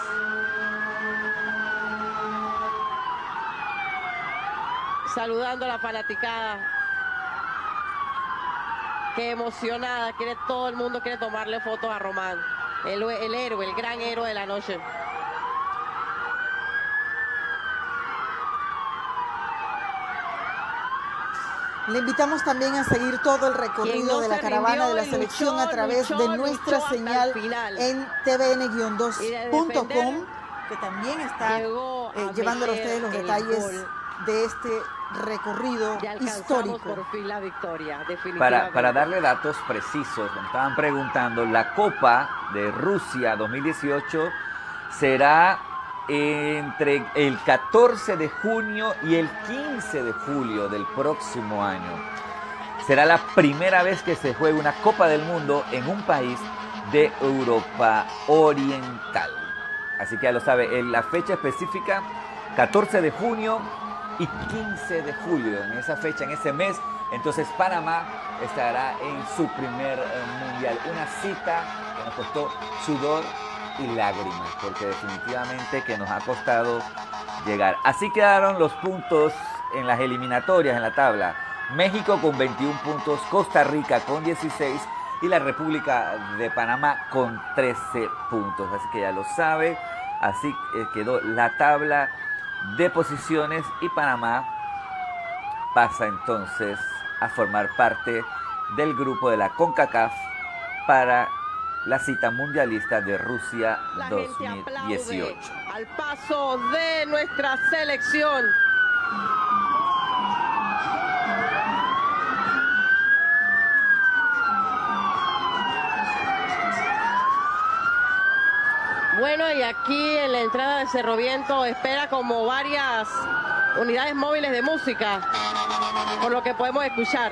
Saludando a la fanaticada. Qué emocionada. Todo el mundo quiere tomarle fotos a Román. El héroe, el gran héroe de la noche. Le invitamos también a seguir todo el recorrido de la caravana de la selección a través de nuestra señal en tvn-2.com, que también está llevándole a ustedes los detalles de este recorrido histórico. Por fin la victoria, para darle datos precisos, me estaban preguntando, la Copa de Rusia 2018 será entre el 14 de junio y el 15 de julio del próximo año. Será la primera vez que se juegue una Copa del Mundo en un país de Europa Oriental. Así que ya lo sabe, la fecha específica, 14 de junio y 15 de julio. En esa fecha, en ese mes, entonces Panamá estará en su primer mundial. Una cita que nos costó sudor y lágrimas, porque definitivamente que nos ha costado llegar. Así quedaron los puntos en las eliminatorias en la tabla. México con 21 puntos, Costa Rica con 16 y la República de Panamá con 13 puntos. Así que ya lo sabe, así quedó la tabla de posiciones y Panamá pasa entonces a formar parte del grupo de la CONCACAF para la cita mundialista de Rusia 2018. Al paso de nuestra selección. Bueno, y aquí en la entrada de Cerro Viento espera como varias unidades móviles de música, por lo que podemos escuchar.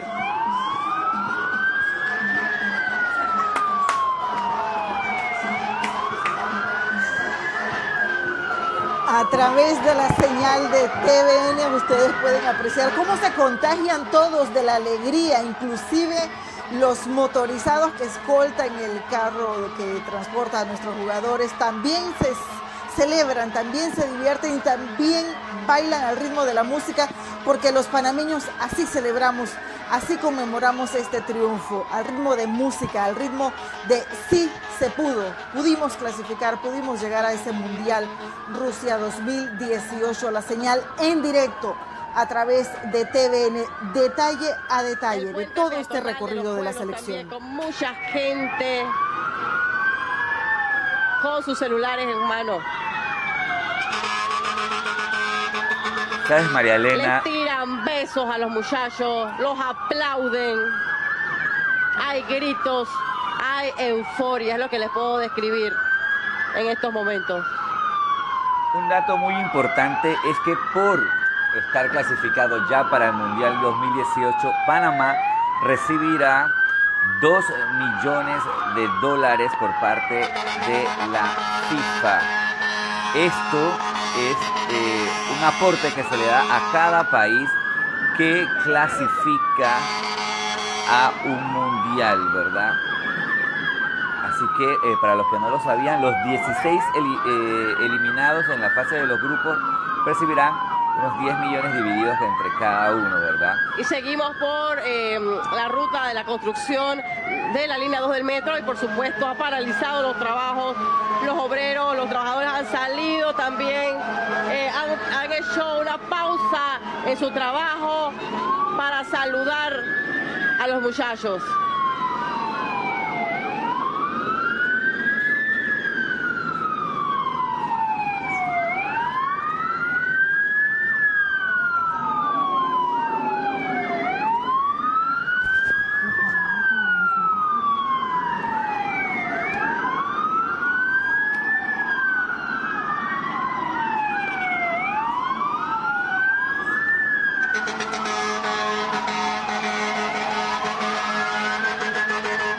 A través de la señal de TVN ustedes pueden apreciar cómo se contagian todos de la alegría, inclusive los motorizados que escoltan el carro que transporta a nuestros jugadores también se celebran, también se divierten y también bailan al ritmo de la música, porque los panameños así celebramos, así conmemoramos este triunfo, al ritmo de música, al ritmo de sí se pudo, pudimos clasificar, pudimos llegar a ese Mundial Rusia 2018, la señal en directo a través de TVN, detalle a detalle de todo este recorrido de la selección. Con mucha gente con sus celulares en mano. ¿Sabes, María Elena? Le tiran besos a los muchachos, los aplauden. Hay gritos, hay euforia, es lo que les puedo describir en estos momentos. Un dato muy importante es que por estar clasificado ya para el Mundial 2018, Panamá recibirá $2 millones por parte de la FIFA. Esto es un aporte que se le da a cada país que clasifica a un mundial, ¿verdad? Así que para los que no lo sabían, los 16 eliminados en la fase de los grupos recibirán unos 10 millones divididos entre cada uno, ¿verdad? Y seguimos por la ruta de la construcción de la línea 2 del metro y por supuesto ha paralizado los trabajos. Los obreros, los trabajadores han salido también, han hecho una pausa en su trabajo para saludar a los muchachos.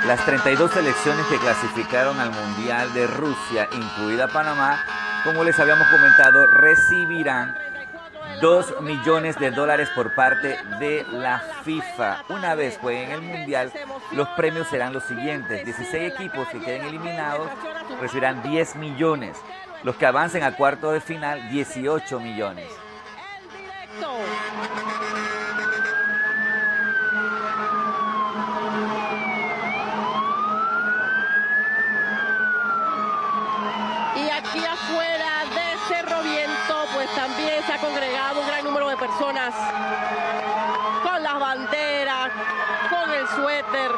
Las 32 selecciones que clasificaron al Mundial de Rusia, incluida Panamá, como les habíamos comentado, recibirán $2 millones por parte de la FIFA. Una vez jueguen el Mundial, los premios serán los siguientes. 16 equipos que queden eliminados recibirán 10 millones. Los que avancen a cuartos de final, 18 millones. Y aquí afuera de Cerro Viento, pues también se ha congregado un gran número de personas con las banderas, con el suéter.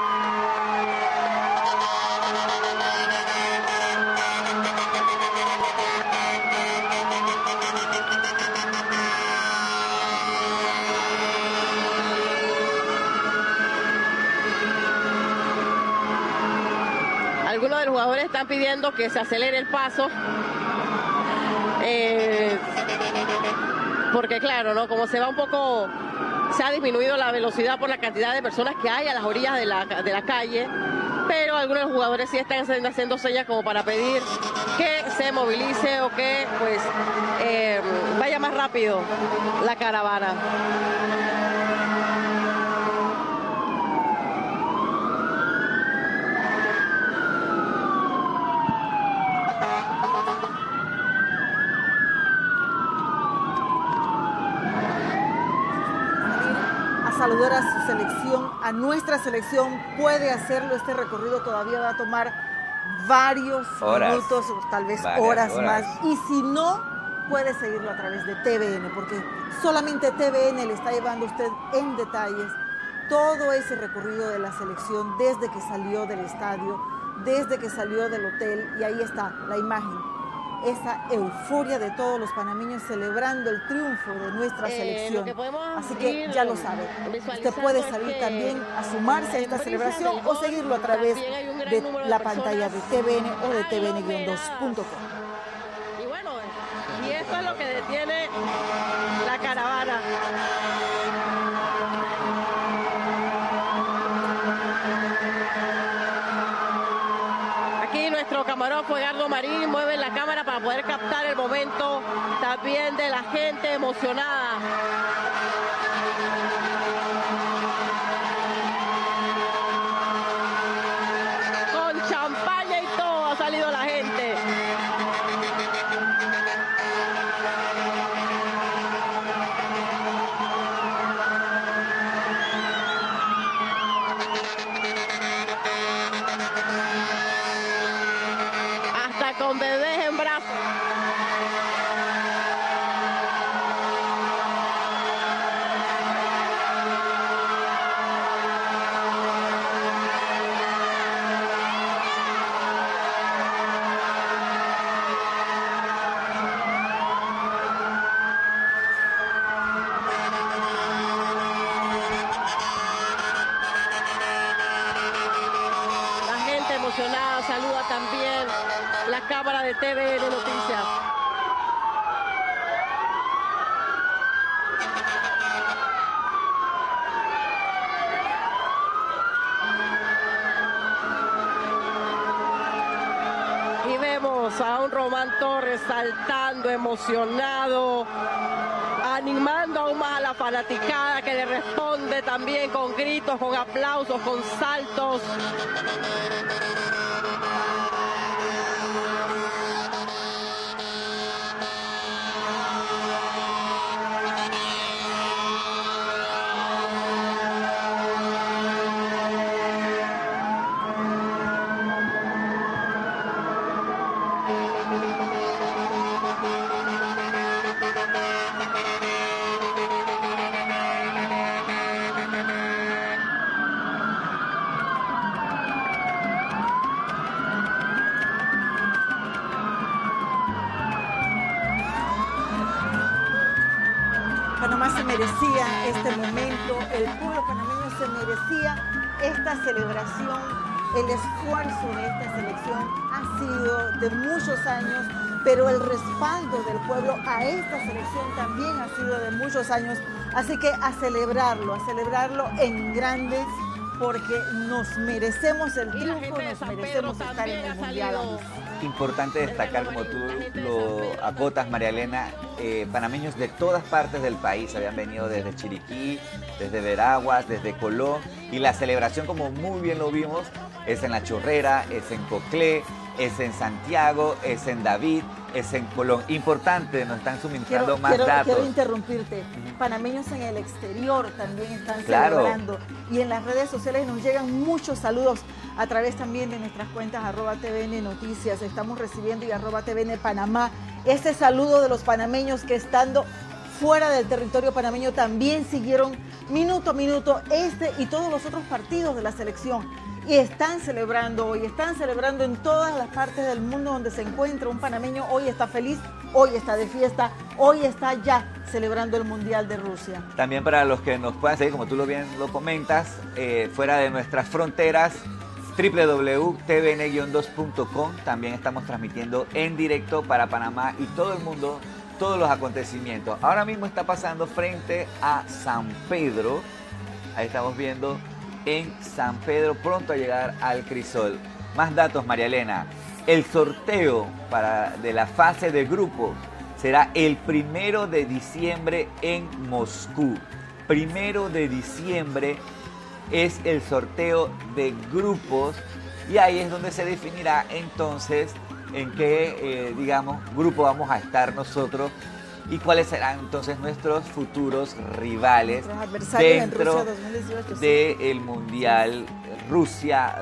Algunos de los jugadores están pidiendo que se acelere el paso. Porque claro, ¿no? Como se va un poco, se ha disminuido la velocidad por la cantidad de personas que hay a las orillas de la calle. Pero algunos de los jugadores sí están haciendo señas como para pedir que se movilice o que pues vaya más rápido la caravana. Saludar a su selección, a nuestra selección, puede hacerlo. Este recorrido todavía va a tomar varios minutos, tal vez horas más. Y si no, puede seguirlo a través de TVN, porque solamente TVN le está llevando a usted en detalles todo ese recorrido de la selección desde que salió del estadio, desde que salió del hotel, y ahí está la imagen. Esa euforia de todos los panameños celebrando el triunfo de nuestra selección. Así que ya lo sabe, usted puede salir también a sumarse a esta celebración o seguirlo a través de la pantalla de TVN o de tvn-2.com. Y bueno, y esto es lo que detiene la caravana. Aquí nuestro camarógrafo Edgardo Marín mueve la cámara para poder captar el momento también de la gente emocionada. Con champaña y todo ha salido la gente. Con bebés en brazos. La gente emocionada saluda también la cámara de TVN Noticias. Y vemos a un Román Torres saltando, emocionado, animando aún más a la fanaticada que le responde también con gritos, con aplausos, con saltos. Panamá se merecía este momento, el pueblo panameño se merecía esta celebración. El esfuerzo de esta selección ha sido de muchos años, pero el respaldo del pueblo a esta selección también ha sido de muchos años. Así que a celebrarlo en grande, porque nos merecemos el triunfo, nos merecemos estar en el Mundial. Importante destacar, como tú lo acotas, María Elena, panameños de todas partes del país habían venido desde Chiriquí, desde Veraguas, desde Colón, y la celebración, como muy bien lo vimos, es en La Chorrera, es en Coclé, es en Santiago, es en David, es en Colón. Importante, nos están suministrando más datos. Quiero interrumpirte. Panameños en el exterior también están celebrando. Y en las redes sociales nos llegan muchos saludos a través también de nuestras cuentas @TVN Noticias. Estamos recibiendo y @TVN Panamá ese saludo de los panameños que estando fuera del territorio panameño también siguieron minuto a minuto este y todos los otros partidos de la selección. Y están celebrando hoy, están celebrando en todas las partes del mundo donde se encuentra un panameño. Hoy está feliz, hoy está de fiesta, hoy está ya celebrando el Mundial de Rusia. También para los que nos puedan seguir, como tú bien lo comentas, fuera de nuestras fronteras, www.tvn-2.com. También estamos transmitiendo en directo para Panamá y todo el mundo, todos los acontecimientos. Ahora mismo está pasando frente a San Pedro. Ahí estamos viendo en San Pedro, pronto a llegar al Crisol. Más datos, María Elena. El sorteo de la fase de grupos será el 1 de diciembre en Moscú. 1 de diciembre es el sorteo de grupos y ahí es donde se definirá entonces en qué, grupo vamos a estar nosotros y cuáles serán entonces nuestros futuros rivales dentro del Mundial Rusia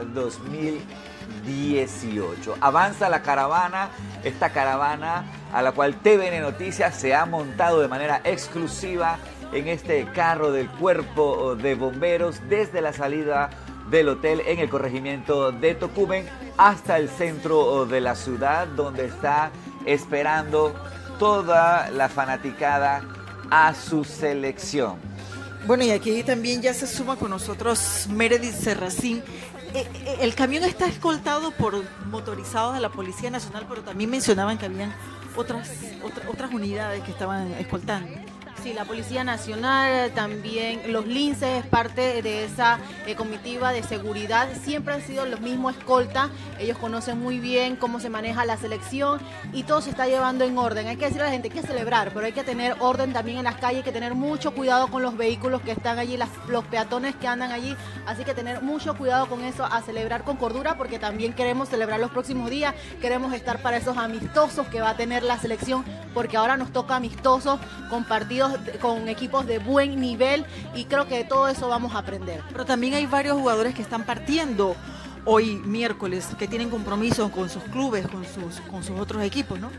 2018. Avanza la caravana, esta caravana a la cual TVN Noticias se ha montado de manera exclusiva en este carro del Cuerpo de Bomberos desde la salida del hotel en el corregimiento de Tocumen hasta el centro de la ciudad, donde está esperando toda la fanaticada a su selección. Bueno, y aquí también ya se suma con nosotros Meredith Serracín. El camión está escoltado por motorizados de la Policía Nacional, pero también mencionaban que habían otras unidades que estaban escoltando. Sí, la Policía Nacional, también los linces es parte de esa comitiva de seguridad. Siempre han sido los mismos escolta. Ellos conocen muy bien cómo se maneja la selección y todo se está llevando en orden. Hay que decirle a la gente que hay que celebrar, pero hay que tener orden también en las calles, hay que tener mucho cuidado con los vehículos que están allí, los peatones que andan allí. Así que tener mucho cuidado con eso, a celebrar con cordura, porque también queremos celebrar los próximos días. Queremos estar para esos amistosos que va a tener la selección, porque ahora nos toca amistosos con partidos con equipos de buen nivel y creo que de todo eso vamos a aprender. Pero también hay varios jugadores que están partiendo hoy miércoles, que tienen compromisos con sus clubes, con sus otros equipos, ¿no?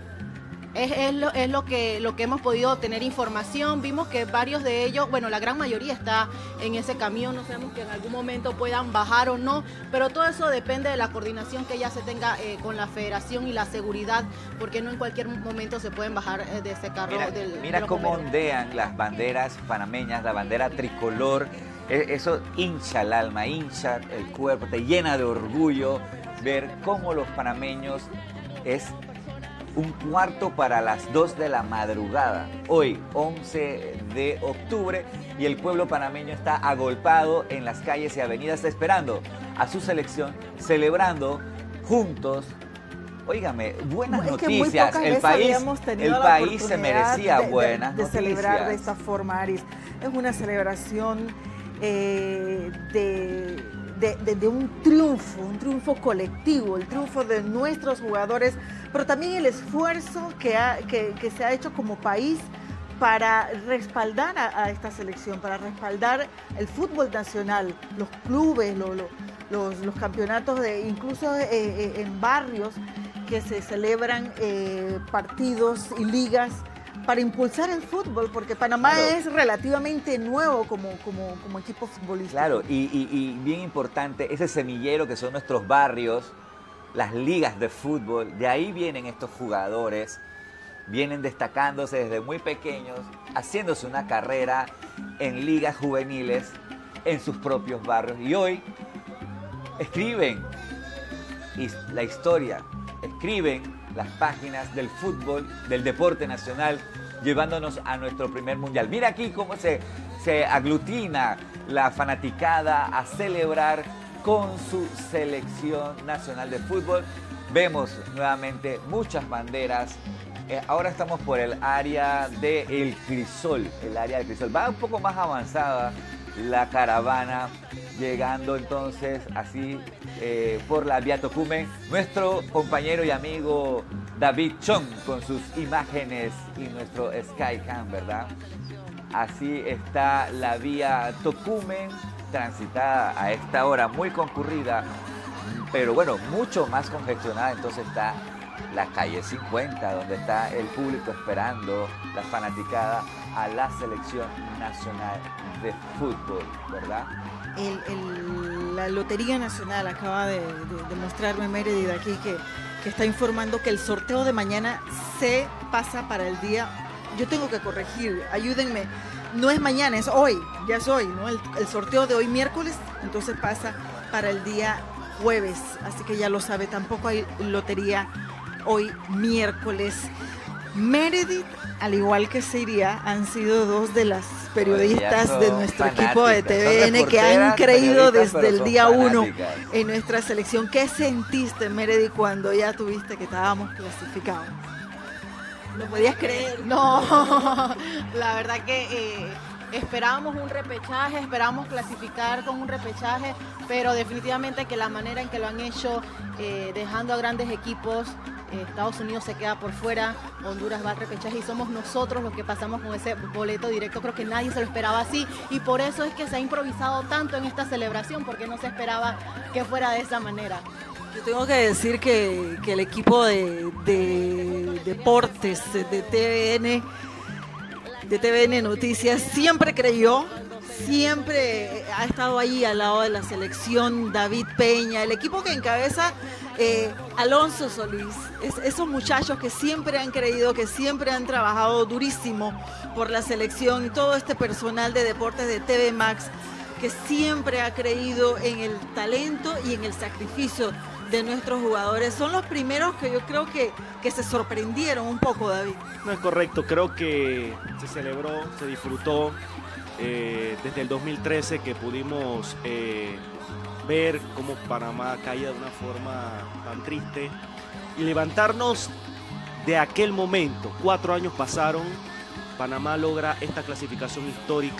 Es lo que hemos podido tener información. Vimos que varios de ellos, bueno, la gran mayoría está en ese camión. No sabemos que en algún momento puedan bajar o no, pero todo eso depende de la coordinación que ya se tenga con la federación y la seguridad, porque no en cualquier momento se pueden bajar de ese carro. Mira cómo ondean las banderas panameñas, la bandera tricolor. Eso hincha el alma, hincha el cuerpo, te llena de orgullo ver cómo los panameños es 1:15 para las 2 de la madrugada, hoy 11 de octubre, y el pueblo panameño está agolpado en las calles y avenidas esperando a su selección, celebrando juntos. Óigame, buenas noticias. El país se merecía buenas noticias. De celebrar de esta forma, Aris. Es una celebración de un triunfo colectivo, el triunfo de nuestros jugadores, pero también el esfuerzo que se ha hecho como país para respaldar a esta selección, para respaldar el fútbol nacional, los clubes, los campeonatos, incluso en barrios que se celebran partidos y ligas para impulsar el fútbol, porque Panamá es relativamente nuevo como equipo futbolístico. Claro, y bien importante, ese semillero que son nuestros barrios, las ligas de fútbol, de ahí vienen estos jugadores, vienen destacándose desde muy pequeños, haciéndose una carrera en ligas juveniles, en sus propios barrios, y hoy escriben la historia, escriben las páginas del fútbol, del deporte nacional, llevándonos a nuestro primer mundial. Mira aquí cómo se se aglutina la fanaticada a celebrar con su selección nacional de fútbol. Vemos nuevamente muchas banderas. Ahora estamos por el área del Crisol, Va un poco más avanzada la caravana, llegando entonces así por la vía Tocumen. Nuestro compañero y amigo David Chong con sus imágenes y nuestro Skycam, ¿verdad? Así está la vía Tocumen, transitada a esta hora, muy concurrida, pero bueno, mucho más congestionada. Entonces está la calle 50, donde está el público esperando, la fanaticada, a la selección nacional de fútbol, ¿verdad? La Lotería Nacional acaba de mostrarme Meredith aquí que está informando que el sorteo de mañana se pasa para el día. Yo tengo que corregir, ayúdenme. No es mañana, es hoy, ya es hoy, ¿no? El sorteo de hoy miércoles, entonces pasa para el día jueves. Así que ya lo sabe, tampoco hay lotería hoy miércoles. Meredith, al igual que Siria, han sido dos de las periodistas de nuestro equipo de TVN que han creído desde el día 1 en nuestra selección. ¿Qué sentiste, Meredith, cuando ya tuviste que estábamos clasificados? ¿Lo podías creer? No, la verdad que esperábamos un repechaje, esperábamos clasificar con un repechaje, pero definitivamente que la manera en que lo han hecho, dejando a grandes equipos, Estados Unidos se queda por fuera, Honduras va al repechaje y somos nosotros los que pasamos con ese boleto directo. Creo que nadie se lo esperaba así y por eso es que se ha improvisado tanto en esta celebración, porque no se esperaba que fuera de esa manera. Yo tengo que decir que el equipo de deportes de TVN Noticias siempre creyó, siempre ha estado ahí al lado de la selección. David Peña, el equipo que encabeza Alonso Solís, esos muchachos que siempre han creído, que siempre han trabajado durísimo por la selección, y todo este personal de deportes de TV Max que siempre ha creído en el talento y en el sacrificio de nuestros jugadores. Son los primeros que yo creo que se sorprendieron un poco, David. No, es correcto, creo que se celebró, se disfrutó desde el 2013 que pudimos ver cómo Panamá caía de una forma tan triste y levantarnos de aquel momento. 4 años pasaron, Panamá logra esta clasificación histórica.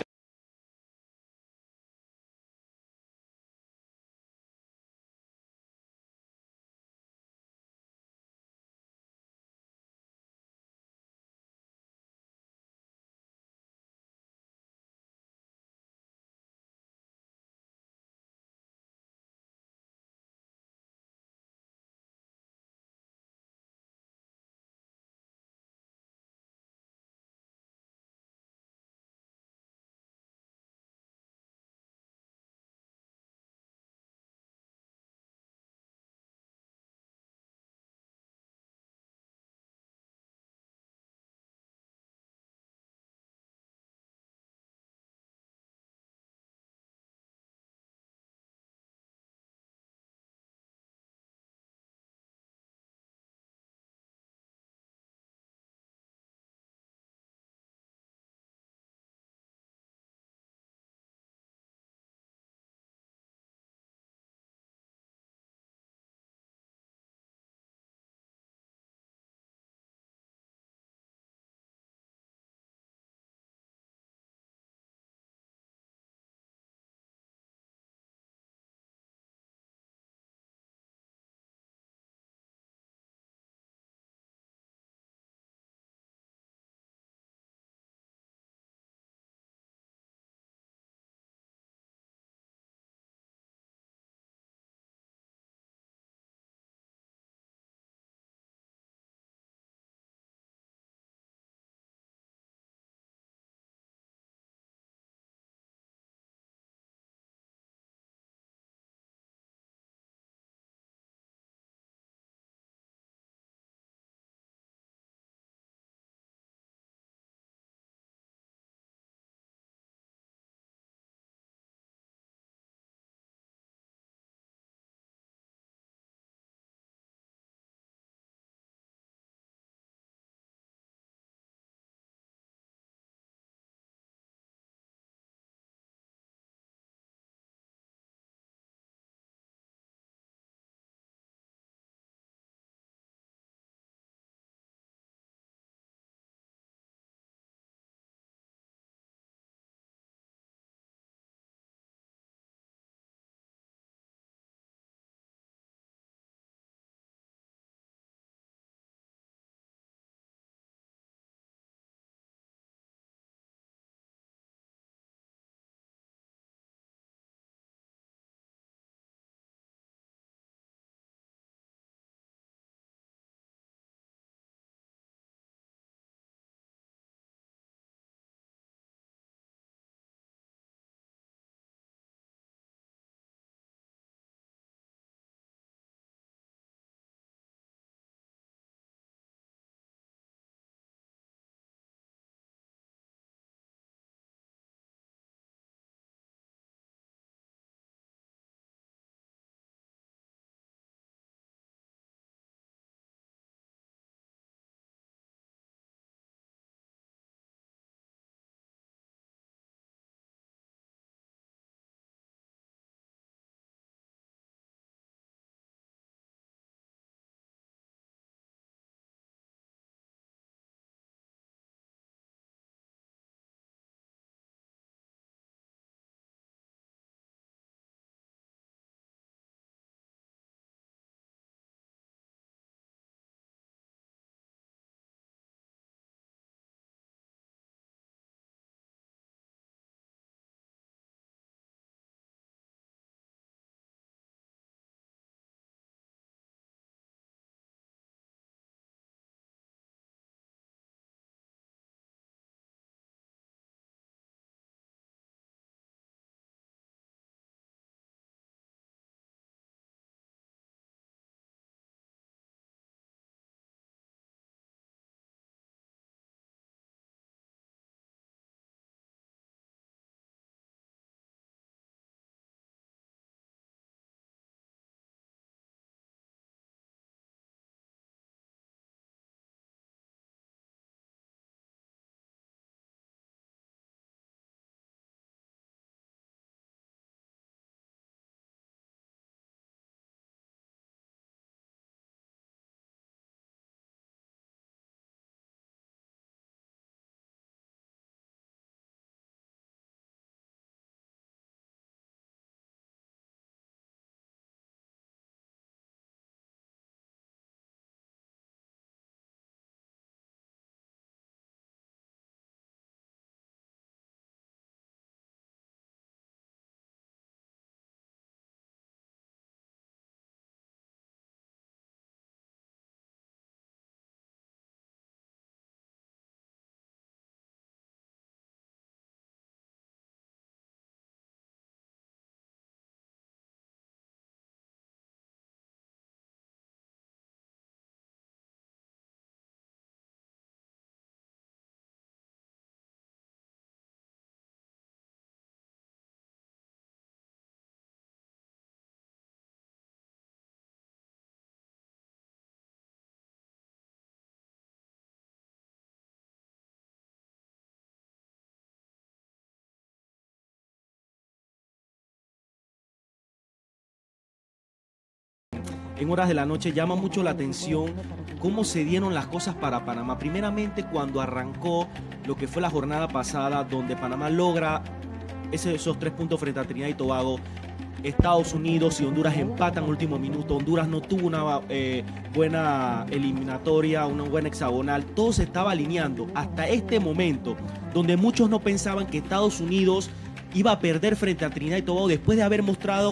en horas de la noche, llama mucho la atención cómo se dieron las cosas para Panamá. Primeramente, cuando arrancó lo que fue la jornada pasada, donde Panamá logra esos 3 puntos frente a Trinidad y Tobago, Estados Unidos y Honduras empatan último minuto. Honduras no tuvo una buena eliminatoria, una buena hexagonal. Todo se estaba alineando hasta este momento, donde muchos no pensaban que Estados Unidos iba a perder frente a Trinidad y Tobago después de haber mostrado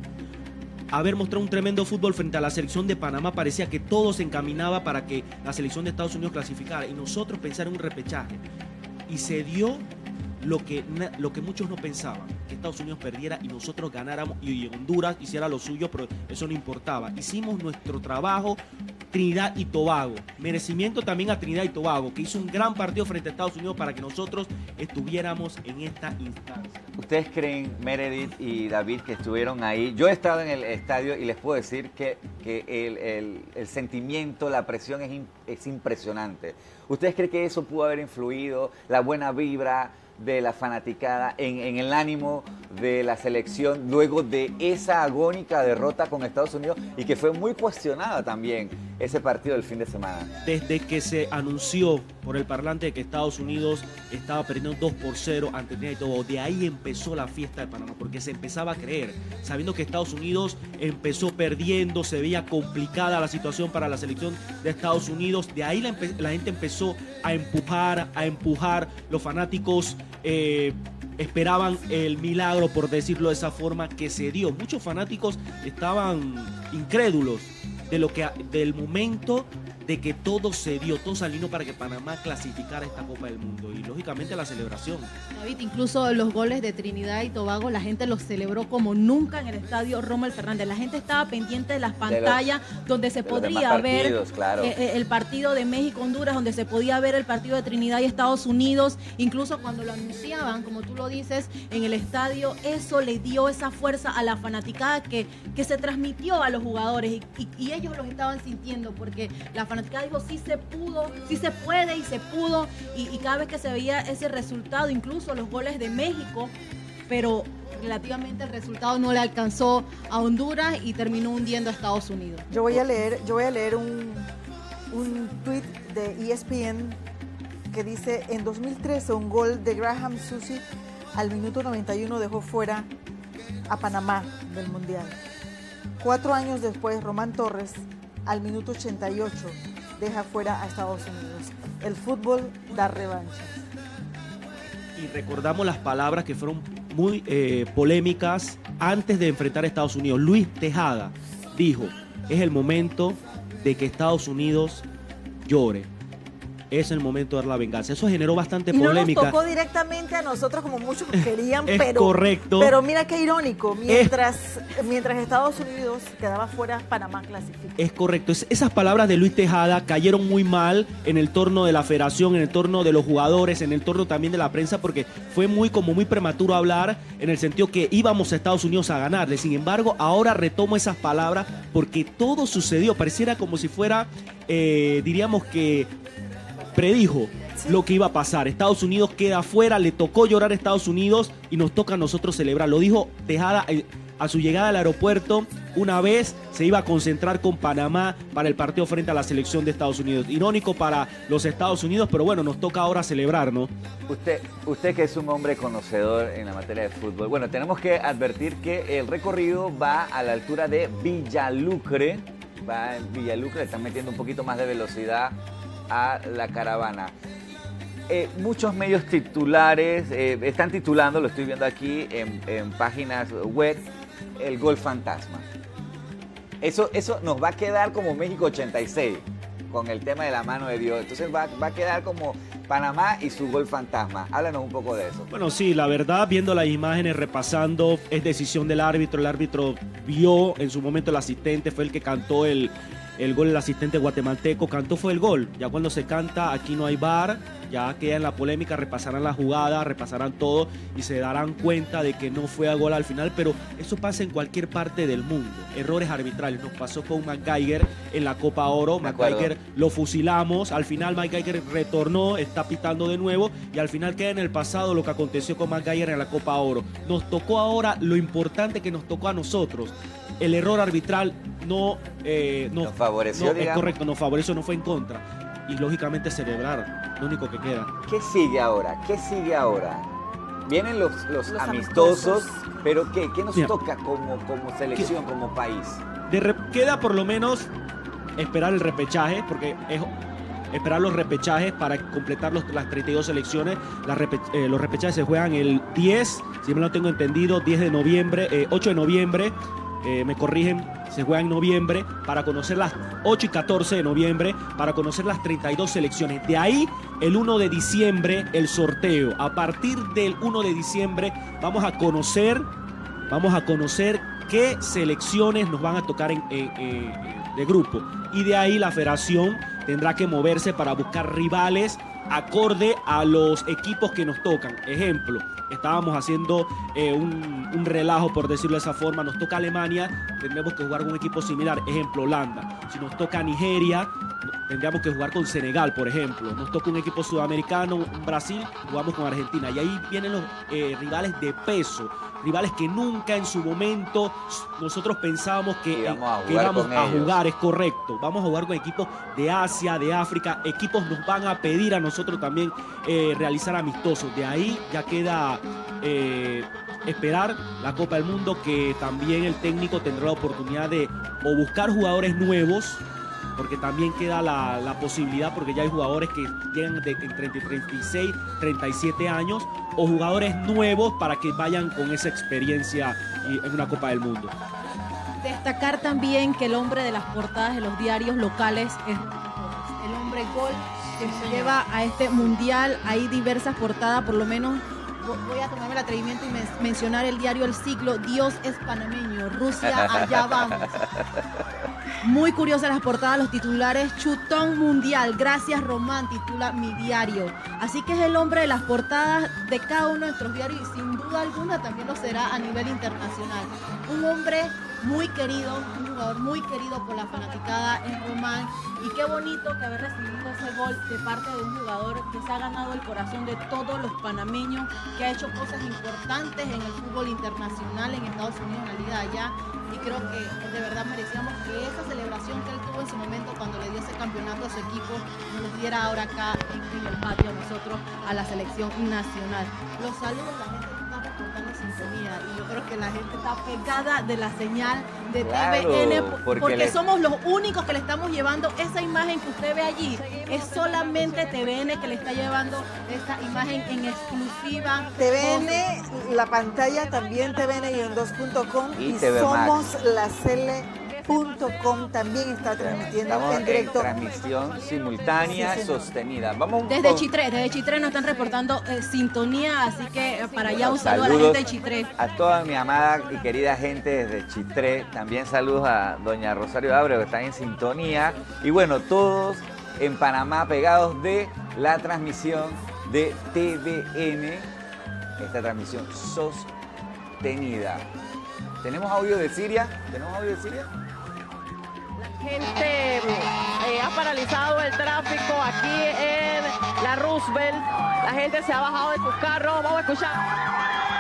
un tremendo fútbol frente a la selección de Panamá. Parecía que todo se encaminaba para que la selección de Estados Unidos clasificara y nosotros pensar en un repechaje. Y se dio lo que muchos no pensaban, que Estados Unidos perdiera y nosotros ganáramos y Honduras hiciera lo suyo, pero eso no importaba. Hicimos nuestro trabajo, Trinidad y Tobago. Merecimiento también a Trinidad y Tobago, que hizo un gran partido frente a Estados Unidos para que nosotros estuviéramos en esta instancia. ¿Ustedes creen, Meredith y David, que estuvieron ahí? Yo he estado en el estadio y les puedo decir que el sentimiento, la presión es impresionante. ¿Ustedes creen que eso pudo haber influido, la buena vibra de la fanaticada en el ánimo de la selección luego de esa agónica derrota con Estados Unidos y que fue muy cuestionada también ese partido del fin de semana? Desde que se anunció por el parlante de que Estados Unidos estaba perdiendo 2-0 ante Trinidad y Tobago, de ahí empezó la fiesta de Panamá, porque se empezaba a creer, sabiendo que Estados Unidos empezó perdiendo, se veía complicada la situación para la selección de Estados Unidos. De ahí la gente empezó a empujar, los fanáticos esperaban el milagro, por decirlo de esa forma, que se dio. Muchos fanáticos estaban incrédulos del momento de que todo se dio, todo se alineó para que Panamá clasificara esta Copa del Mundo y lógicamente la celebración. David, incluso los goles de Trinidad y Tobago, la gente los celebró como nunca en el estadio Rommel Fernández. La gente estaba pendiente de las pantallas donde se podría ver claro, el partido de México-Honduras, donde se podía ver el partido de Trinidad y Estados Unidos. Incluso cuando lo anunciaban, como tú lo dices, en el estadio, eso le dio esa fuerza a la fanaticada que se transmitió a los jugadores y ellos los estaban sintiendo, porque la fanaticada dijo sí se pudo, sí se puede y se pudo, y cada vez que se veía ese resultado, incluso los goles de México, pero relativamente el resultado no le alcanzó a Honduras y terminó hundiendo a Estados Unidos. Yo voy a leer un tweet de ESPN que dice: en 2013 un gol de Graham Susi al minuto 91 dejó fuera a Panamá del Mundial. 4 años después, Román Torres al minuto 88 deja fuera a Estados Unidos. El fútbol da revanchas. Y recordamos las palabras que fueron muy polémicas antes de enfrentar a Estados Unidos. Luis Tejada dijo: es el momento de que Estados Unidos llore. Es el momento de dar la venganza. Eso generó bastante polémica. No nos tocó directamente a nosotros como muchos querían, es correcto. Pero mira qué irónico. Mientras Estados Unidos quedaba fuera, Panamá clasificó. Es correcto. Esas palabras de Luis Tejada cayeron muy mal en el torno de la federación, en el torno de los jugadores, en el torno también de la prensa, porque fue muy prematuro hablar en el sentido que íbamos a Estados Unidos a ganarle. Sin embargo, ahora retomo esas palabras porque todo sucedió. Pareciera como si fuera, diríamos que predijo lo que iba a pasar. Estados Unidos queda afuera, le tocó llorar a Estados Unidos y nos toca a nosotros celebrar. Lo dijo Tejada a su llegada al aeropuerto. Una vez se iba a concentrar con Panamá para el partido frente a la selección de Estados Unidos. Irónico para los Estados Unidos, pero bueno, nos toca ahora celebrar, ¿no? Usted que es un hombre conocedor en la materia de fútbol, bueno, tenemos que advertir que el recorrido va a la altura de Villalucre. Va en Villalucre, le están metiendo un poquito más de velocidad a la caravana. Muchos medios titulares están titulando, lo estoy viendo aquí en páginas web, el gol fantasma. Eso nos va a quedar como México 86 con el tema de la mano de Dios. Entonces va a quedar como Panamá y su gol fantasma. Háblanos un poco de eso. Bueno, sí, la verdad, viendo las imágenes, repasando, es decisión del árbitro. El árbitro vio en su momento, el asistente fue el que cantó el gol, el asistente guatemalteco cantó, fue el gol. Ya cuando se canta, aquí no hay VAR, ya queda en la polémica, repasarán la jugada, repasarán todo y se darán cuenta de que no fue a gol al final, pero eso pasa en cualquier parte del mundo. Errores arbitrales, nos pasó con McGuire en la Copa Oro. McGuire lo fusilamos, al final McGuire retornó, está pitando de nuevo y al final queda en el pasado lo que aconteció con McGuire en la Copa Oro. Nos tocó ahora lo importante que nos tocó a nosotros, el error arbitral no favoreció, es correcto, nos favoreció, no fue en contra. Y lógicamente celebrar, lo único que queda. ¿Qué sigue ahora? ¿Qué sigue ahora? Vienen los amistosos, pero ¿qué nos toca como selección, como país? Queda por lo menos esperar el repechaje, porque es esperar los repechajes para completar las 32 selecciones. Los repechajes se juegan el 10, si me lo tengo entendido, 10 de noviembre, 8 de noviembre, me corrigen, se juega en noviembre, para conocer las 8 y 14 de noviembre, para conocer las 32 selecciones. De ahí, el 1 de diciembre, el sorteo. A partir del 1 de diciembre vamos a conocer qué selecciones nos van a tocar de grupo. Y de ahí la federación tendrá que moverse para buscar rivales acorde a los equipos que nos tocan. Ejemplo, estábamos haciendo un relajo, por decirlo de esa forma. Nos toca Alemania, tendremos que jugar con un equipo similar. Ejemplo, Holanda. Si nos toca Nigeria, tendríamos que jugar con Senegal, por ejemplo. Nos toca un equipo sudamericano, un Brasil, jugamos con Argentina. Y ahí vienen los rivales de peso, rivales que nunca en su momento nosotros pensábamos que íbamos a jugar, es correcto. Vamos a jugar con equipos de Asia, de África. Equipos nos van a pedir a nosotros también realizar amistosos. De ahí ya queda esperar la Copa del Mundo, que también el técnico tendrá la oportunidad de o buscar jugadores nuevos, porque también queda la posibilidad, porque ya hay jugadores que llegan entre 36, 37 años, o jugadores nuevos para que vayan con esa experiencia en una Copa del Mundo. Destacar también que el hombre de las portadas de los diarios locales es el hombre gol que se lleva a este mundial. Hay diversas portadas, por lo menos voy a tomarme el atrevimiento y mencionar el diario El Siglo. Dios es panameño, Rusia, allá vamos. Muy curiosas las portadas, los titulares. Chutón mundial, gracias Román, titula mi diario. Así que es el hombre de las portadas de cada uno de nuestros diarios, y sin duda alguna también lo será a nivel internacional. Un hombre muy querido, un jugador muy querido por la fanaticada en Román, y qué bonito que haber recibido ese gol de parte de un jugador que se ha ganado el corazón de todos los panameños, que ha hecho cosas importantes en el fútbol internacional, en Estados Unidos, en la liga de allá, y creo que de verdad merecíamos que esa celebración que él tuvo en su momento cuando le dio ese campeonato a su equipo nos lo diera ahora acá en el patio a nosotros, a la selección nacional. Los saludos, la gente está reportando sintonía, y yo creo que la gente está pegada de la señal de TVN, porque somos los únicos que le estamos llevando esa imagen que usted ve allí. Es solamente TVN que le está llevando esa imagen en exclusiva. TVN, la pantalla también tvn-2.com, y Somos la Cele.com también está transmitiendo. Estamos en directo. Transmisión simultánea, sostenida. Vamos desde Chitré nos están reportando sintonía, así que para allá un saludo a la gente de Chitré. A toda mi amada y querida gente desde Chitré. También saludos a doña Rosario Abreu, que está en sintonía. Y bueno, todos en Panamá pegados de la transmisión de TVN, esta transmisión sostenida. ¿Tenemos audio de Siria? La gente ha paralizado el tráfico aquí en la Roosevelt. La gente se ha bajado de sus carros. Vamos a escuchar.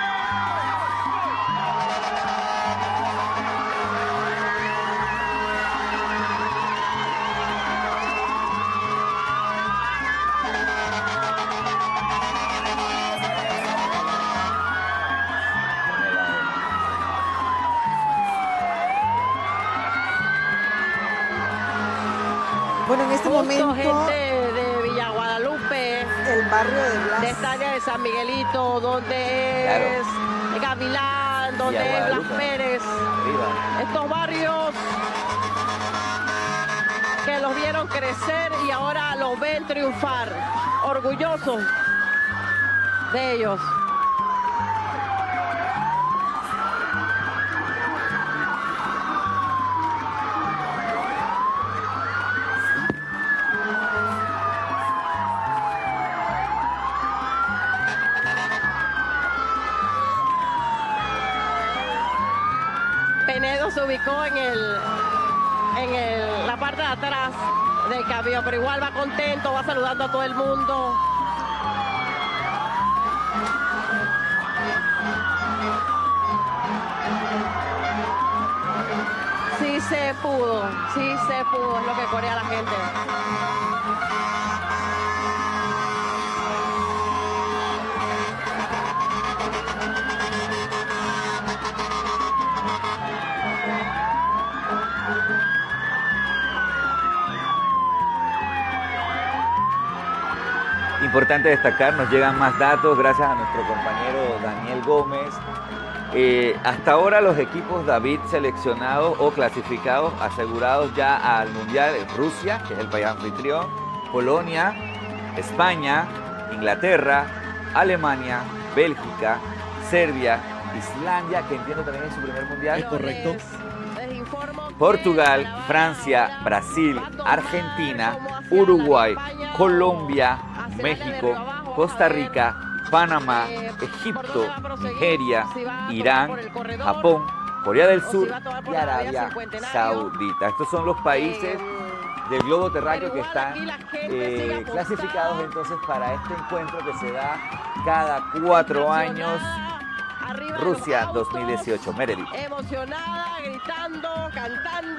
Bueno, en este momento, gente de Villa Guadalupe, el barrio de Blas, de esta área de San Miguelito, donde es Gavilán, donde es Blas Pérez. Arriba. Estos barrios que los vieron crecer y ahora los ven triunfar, orgullosos de ellos. Penedo se ubicó en la parte de atrás del camión, pero igual va contento, va saludando a todo el mundo. se pudo, es lo que corea la gente. Importante destacar, nos llegan más datos gracias a nuestro compañero Daniel Gómez. Hasta ahora los equipos David seleccionados o clasificados, asegurados ya al Mundial, Rusia, que es el país anfitrión, Polonia, España, Inglaterra, Alemania, Bélgica, Serbia, Islandia, que entiendo también es su primer Mundial. Es correcto. Portugal, Francia, Brasil, Argentina, Uruguay, Colombia, México, Costa Rica, Panamá, Egipto, Nigeria, Irán, Japón, Corea del Sur y Arabia Saudita. Estos son los países del globo terráqueo que están clasificados entonces para este encuentro que se da cada 4 años. Rusia 2018. Meredith. Emocionada, gritando, cantando.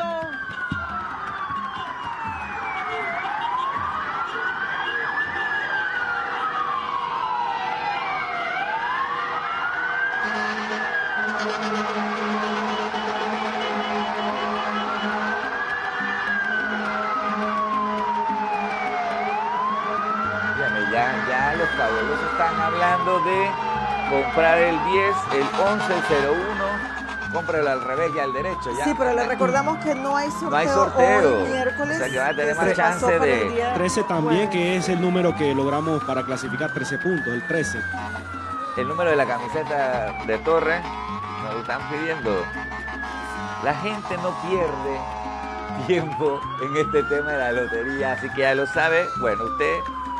Ya los caballeros están hablando de comprar el 10, el 11, el 01, cómpralo al revés y al derecho. Ya. Sí, pero le recordamos que no hay sorteo, no hay sorteo. Hoy miércoles. O sea que va a tener más chance de... 13 también, que es el número que logramos para clasificar 13 puntos, el 13. El número de la camiseta de Torre, nos lo están pidiendo. La gente no pierde tiempo en este tema de la lotería, así que ya lo sabe. Bueno, usted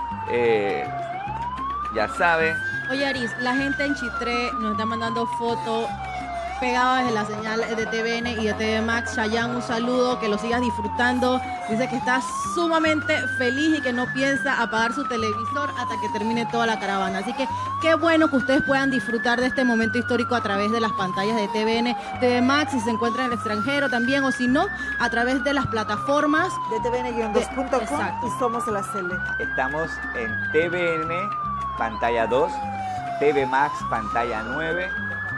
ya sabe. Oye, Aris, la gente en Chitré nos está mandando fotos pegadas de la señal de TVN y de TV Max. Chayanne, un saludo, que lo sigas disfrutando. Dice que está sumamente feliz y que no piensa apagar su televisor hasta que termine toda la caravana. Así que qué bueno que ustedes puedan disfrutar de este momento histórico a través de las pantallas de TVN, TV Max, si se encuentran en el extranjero también, o si no, a través de las plataformas de tvn-2.com y Somos la Cele. Estamos en TVN, pantalla 2, TV Max, pantalla 9,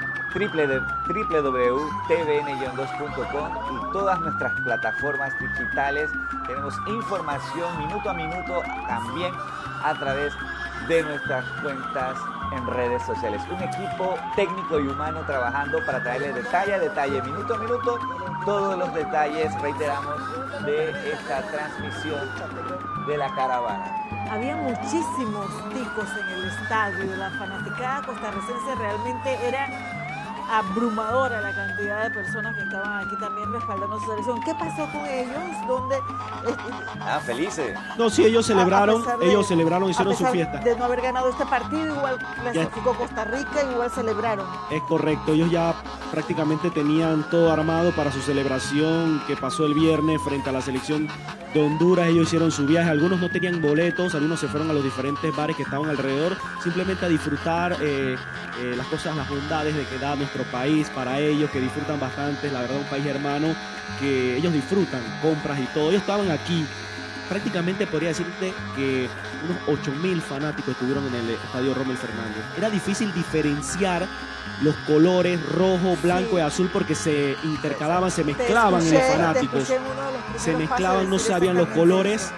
www.tvn-2.com y todas nuestras plataformas digitales. Tenemos información minuto a minuto también a través de nuestras cuentas en redes sociales. Un equipo técnico y humano trabajando para traerles detalle a detalle, minuto a minuto, todos los detalles, reiteramos, de esta transmisión de la caravana. Había muchísimos ticos en el estadio, la fanaticada costarricense realmente era abrumadora la cantidad de personas que estaban aquí también respaldando su selección. ¿Qué pasó con ellos? ¿Dónde? Felices. No, sí, ellos celebraron, hicieron su fiesta. De no haber ganado este partido, igual clasificó Costa Rica, igual celebraron. Es correcto, ellos ya prácticamente tenían todo armado para su celebración que pasó el viernes frente a la selección de Honduras. Ellos hicieron su viaje, algunos no tenían boletos, algunos se fueron a los diferentes bares que estaban alrededor, simplemente a disfrutar las cosas, las bondades de que da nuestro país para ellos, que disfrutan bastante, la verdad, un país hermano, que ellos disfrutan compras y todo. Ellos estaban aquí, prácticamente podría decirte que unos 8.000 fanáticos estuvieron en el estadio Rommel Fernández. Era difícil diferenciar los colores rojo, blanco y azul porque se intercalaban, se mezclaban en los fanáticos. Se mezclaban, no sabían los colores,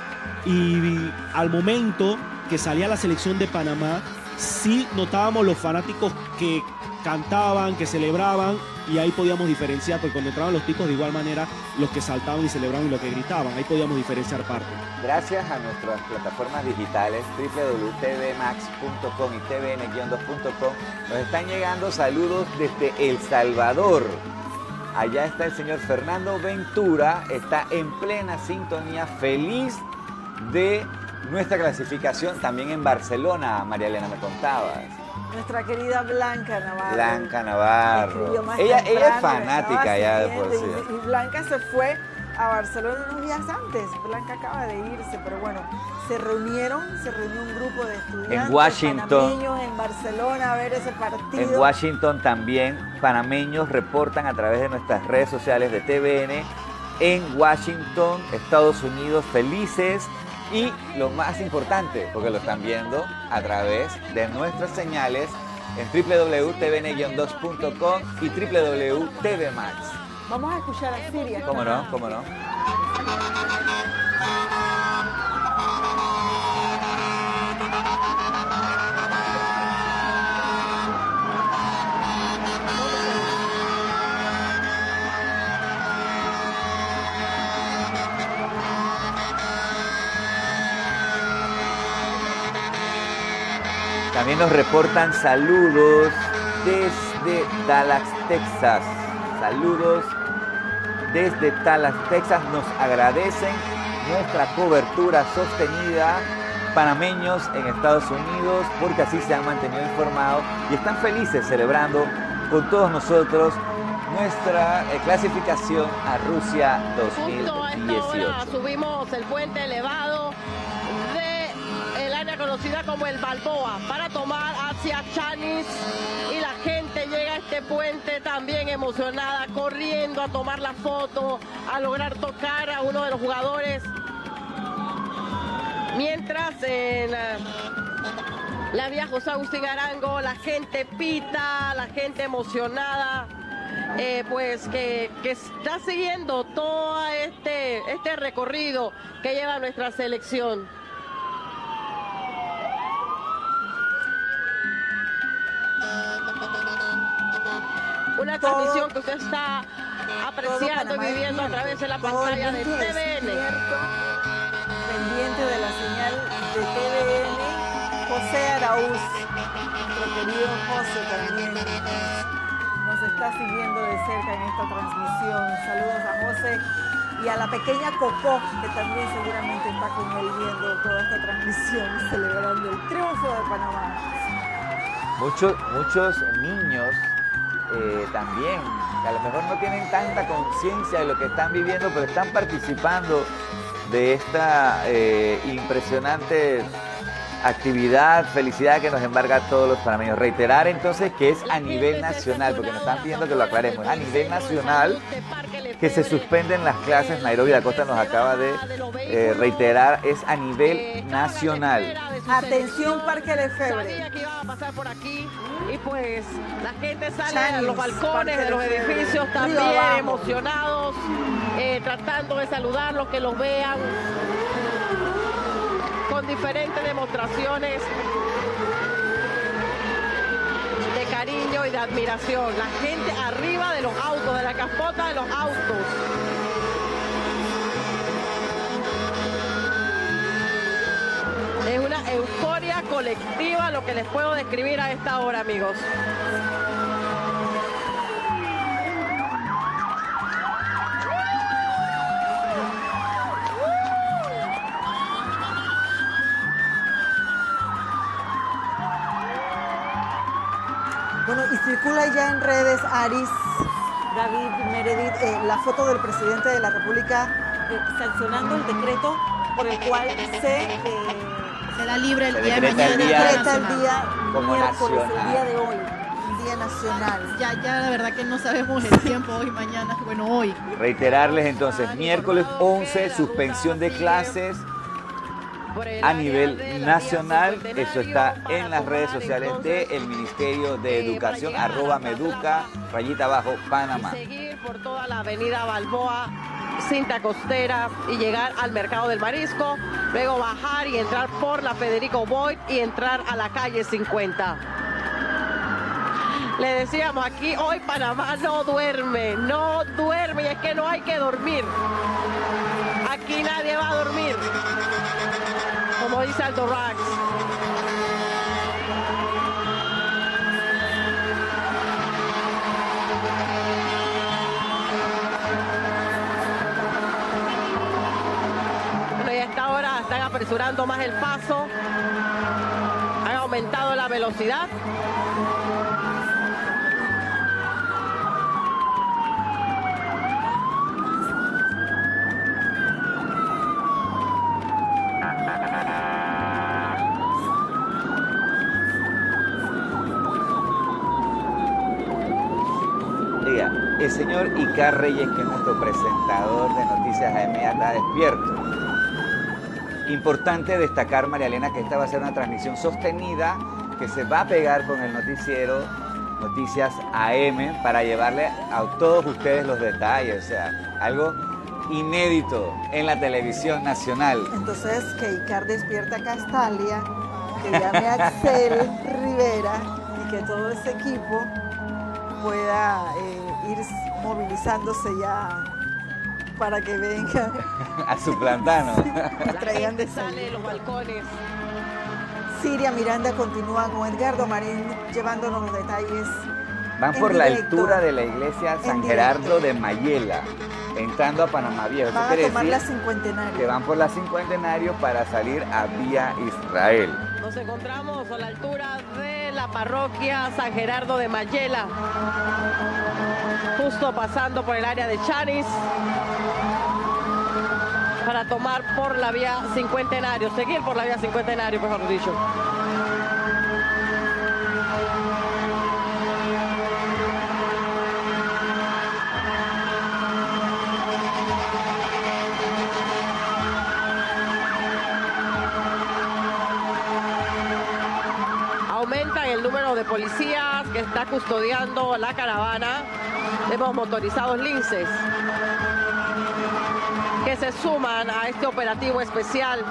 y al momento que salía la selección de Panamá, sí notábamos los fanáticos que cantaban, que celebraban, y ahí podíamos diferenciar, porque cuando entraban los ticos, de igual manera los que saltaban y celebraban y los que gritaban, ahí podíamos diferenciar parte. Gracias a nuestras plataformas digitales www.tvmax.com y tvn-2.com nos están llegando saludos desde El Salvador. Allá está el señor Fernando Ventura, está en plena sintonía, feliz de nuestra clasificación. También en Barcelona, María Elena, me contabas. Nuestra querida Blanca Navarro. Blanca Navarro. Ella es fanática ya de por sí. Y Blanca se fue a Barcelona unos días antes. Blanca acaba de irse, pero bueno, se reunió un grupo de estudiantes en Washington, panameños en Barcelona a ver ese partido. En Washington también panameños reportan a través de nuestras redes sociales de TVN en Washington, Estados Unidos, felices y lo más importante, porque lo están viendo a través de nuestras señales en www.tvn-2.com y www.tvmax. Vamos a escuchar a Siria. ¿Cómo no? ¿Cómo no? También nos reportan saludos desde Dallas, Texas. Saludos desde Dallas, Texas. Nos agradecen nuestra cobertura sostenida. Panameños en Estados Unidos, porque así se han mantenido informados y están felices celebrando con todos nosotros nuestra clasificación a Rusia 2018. Justo a esta hora subimos el puente elevado del área conocida como el Balboa para tomar hacia Chanis, y la gente llega a este puente también emocionada, corriendo a tomar la foto, a lograr tocar a uno de los jugadores. Mientras en la vía José Agustín Arango la gente pita, la gente emocionada, pues que está siguiendo todo este recorrido que lleva nuestra selección. Una transmisión que usted está apreciando y viviendo a través de la pantalla de TVN. Pendiente de la señal de TVN, José Araúz, nuestro querido José también nos está siguiendo de cerca en esta transmisión. Saludos a José y a la pequeña Cocó, que también seguramente está con él viendo toda esta transmisión, celebrando el triunfo de Panamá. Muchos niños también, que a lo mejor no tienen tanta conciencia de lo que están viviendo, pero están participando de esta impresionante actividad, felicidad que nos embarga a todos los panameños. Reiterar entonces que es a nivel nacional, porque nos están pidiendo que lo aclaremos, a nivel nacional que se suspenden las clases. Nairobi da Costa nos acaba de reiterar, es a nivel nacional. Atención, Parque Lefebvre. Sabía que iba a pasar por aquí y pues la gente sale a los balcones de los edificios también emocionados, tratando de saludarlos, que los vean, con diferentes demostraciones de cariño y de admiración. La gente arriba de los autos, de la capota de los autos. Es una euforia colectiva lo que les puedo describir a esta hora, amigos. Bueno, y circula ya en redes, Aris, David, Meredith, la foto del presidente de la República sancionando el decreto por el cual será libre el día de decreta mañana. el día decreta el día como miércoles, nacional. el día de hoy, el día nacional. Ya la verdad que no sabemos el tiempo hoy, mañana, bueno, hoy. Reiterarles entonces, miércoles 11, suspensión de clases a nivel nacional. Eso está en las redes sociales del Ministerio de Educación, @meduca, _Panamá. Seguir por toda la avenida Balboa, cinta costera, y llegar al mercado del marisco, luego bajar y entrar por la Federico Boyd y entrar a la calle 50. Le decíamos aquí, hoy Panamá no duerme, y es que no hay que dormir. Aquí nadie va a dormir, como dice Aldo Rax. Bueno, y a esta hora están apresurando más el paso, han aumentado la velocidad. Diga. El señor Icar Reyes, que es nuestro presentador de Noticias AM, ya está despierto. Importante destacar, María Elena, que esta va a ser una transmisión sostenida que se va a pegar con el noticiero Noticias AM para llevarle a todos ustedes los detalles, o sea, algo inédito en la televisión nacional. Entonces, que Icar despierta a Castalia, que llame a Axel Rivera y que todo ese equipo pueda ir movilizándose ya para que vengan a su plantano. Y traigan de sale de los balcones. Siria Miranda continúa con Edgardo Marín llevándonos los detalles. Van por la altura de la iglesia San Gerardo de Mayela, entrando a Panamá Viejo. Van a tomar la Cincuentenario. Que van por la Cincuentenario para salir a Vía Israel. Nos encontramos a la altura de la parroquia San Gerardo de Mayela, justo pasando por el área de Chanis, para tomar por la vía Cincuentenario, seguir por la vía Cincuentenario, mejor dicho. Aumenta el número de policías que está custodiando la caravana de los motorizados linces, que se suman a este operativo especial.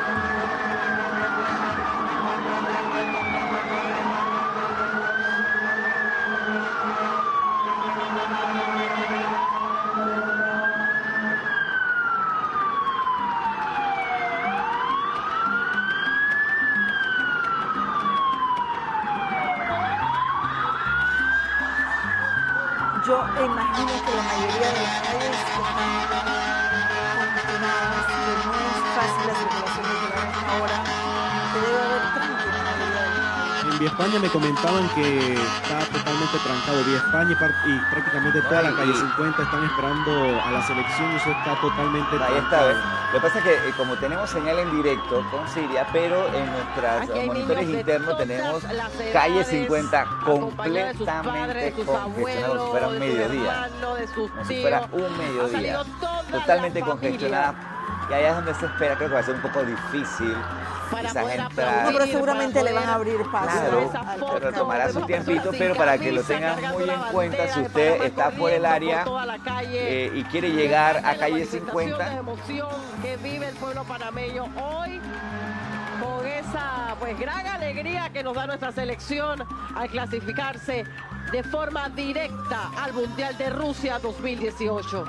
Yo imagino que la mayoría de las calles están congestionadas, que no es fácil la circulación de llegar a esta hora, que debe haber tránsito en la mayoría de las calles. En Vía España me comentaban que está totalmente trancado Vía España y prácticamente toda la calle 50 están esperando a la selección y eso está totalmente trancado. Lo que pasa es que como tenemos señal en directo con Siria, pero en nuestros monitores internos tenemos calle 50 completamente congestionada, como si fuera un mediodía. Como si fuera un mediodía. Totalmente congestionada. Y allá es donde se espera, creo que va a ser un poco difícil quizás entrar. No, pero seguramente le van a abrir paso. Claro, pero tomará su tiempito, pero para que lo tengan muy en cuenta, si usted está por el área y quiere llegar a calle 50. Que vive el pueblo panameño hoy, con esa gran alegría que nos da nuestra selección al clasificarse de forma directa al Mundial de Rusia 2018.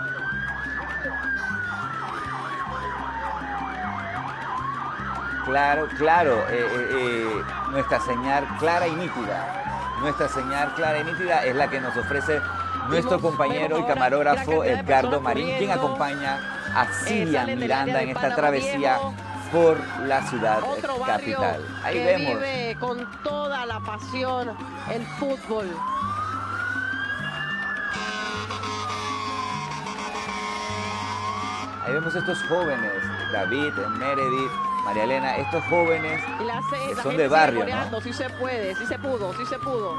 Claro, nuestra señal clara y nítida. Nuestra señal clara y nítida es la que nos ofrece nuestro compañero y camarógrafo Edgardo Marín, quien acompaña a Siria Miranda en esta travesía por la ciudad capital. Ahí vemos. Vive con toda la pasión el fútbol. Ahí vemos estos jóvenes, David, Meredith, María Elena, estos jóvenes que son de barrio, ¿no? Sí se puede, sí se pudo, sí se pudo.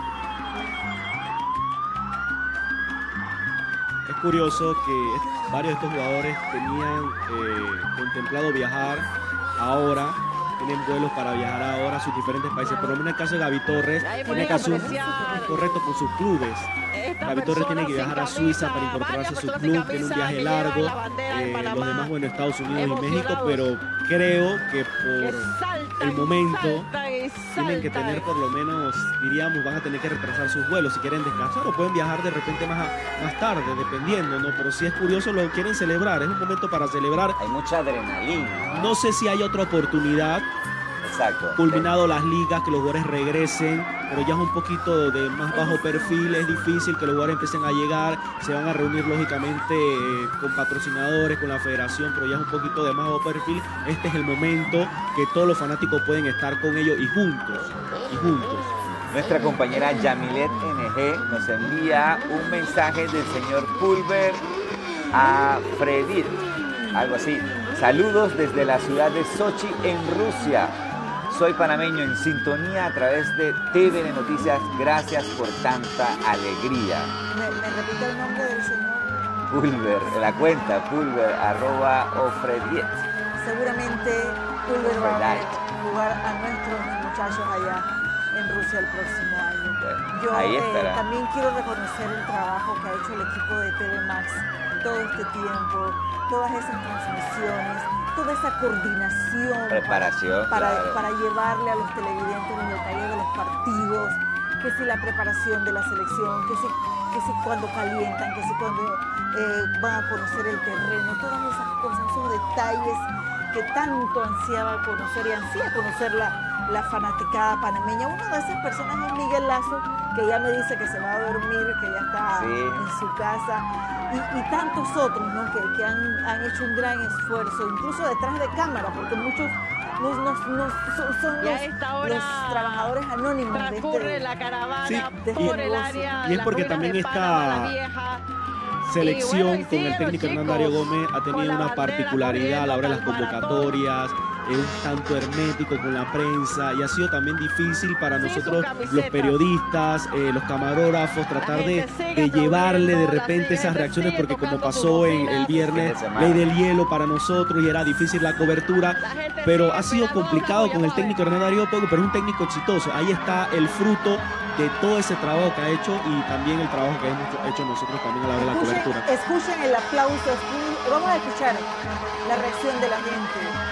Es curioso que varios de estos jugadores tenían contemplado viajar ahora, tienen vuelos para viajar ahora a sus diferentes países. Por lo menos en el caso de Gaby Torres, tiene que hacer correcto con sus clubes. Gaby Torres tiene que viajar a Suiza para incorporarse a su club, tiene un viaje largo. Los demás, bueno, Estados Unidos y México, pero creo que por el momento tienen que tener por lo menos, diríamos, van a tener que retrasar sus vuelos si quieren descansar o pueden viajar de repente más tarde, dependiendo, ¿no? Pero si es curioso, lo quieren celebrar, es un momento para celebrar. Hay mucha adrenalina. No sé si hay otra oportunidad. Exacto. Culminado las ligas, que los jugadores regresen, pero ya es un poquito de más bajo perfil, es difícil que los jugadores empiecen a llegar, se van a reunir lógicamente con patrocinadores, con la federación, pero ya es un poquito de más bajo perfil. Este es el momento que todos los fanáticos pueden estar con ellos y juntos. Nuestra compañera Yamilet NG nos envía un mensaje del señor Pulver a Fredit, algo así. Saludos desde la ciudad de Sochi, en Rusia. Soy panameño en sintonía a través de TVN Noticias. Gracias por tanta alegría. ¿Me repite el nombre del señor? Pulver, la cuenta Pulver, @ofrediet. Seguramente Pulver va a jugar a nuestros muchachos allá en Rusia el próximo año. Bueno, yo ahí estará. También quiero reconocer el trabajo que ha hecho el equipo de TV Max todo este tiempo, todas esas transmisiones, toda esa coordinación, preparación, para llevarle a los televidentes los detalles de los partidos, que si la preparación de la selección, que si cuando calientan, que si cuando van a conocer el terreno, todas esas cosas, esos detalles que tanto ansiaba conocer y ansía conocer la fanaticada panameña. Una de esas personas es Miguel Lazo, que ya me dice que se va a dormir, que ya está en su casa, y tantos otros, ¿no? que han hecho un gran esfuerzo, incluso detrás de cámara, porque muchos son los trabajadores anónimos. Transcurre la caravana por el área. Y es porque también esta selección con el técnico Hernán Darío Gómez ha tenido una particularidad a la hora de las convocatorias, es un tanto hermético con la prensa y ha sido también difícil para nosotros los periodistas, los camarógrafos, tratar de llevarle de repente esas reacciones, porque como pasó en el viernes, Ley del Hielo para nosotros y era difícil la cobertura, pero ha sido complicado con el técnico Hernán Darío Gómez, pero es un técnico exitoso. Ahí está el fruto de todo ese trabajo que ha hecho y también el trabajo que hemos hecho nosotros también a la hora de la cobertura. Escuchen el aplauso, vamos a escuchar la reacción de la gente.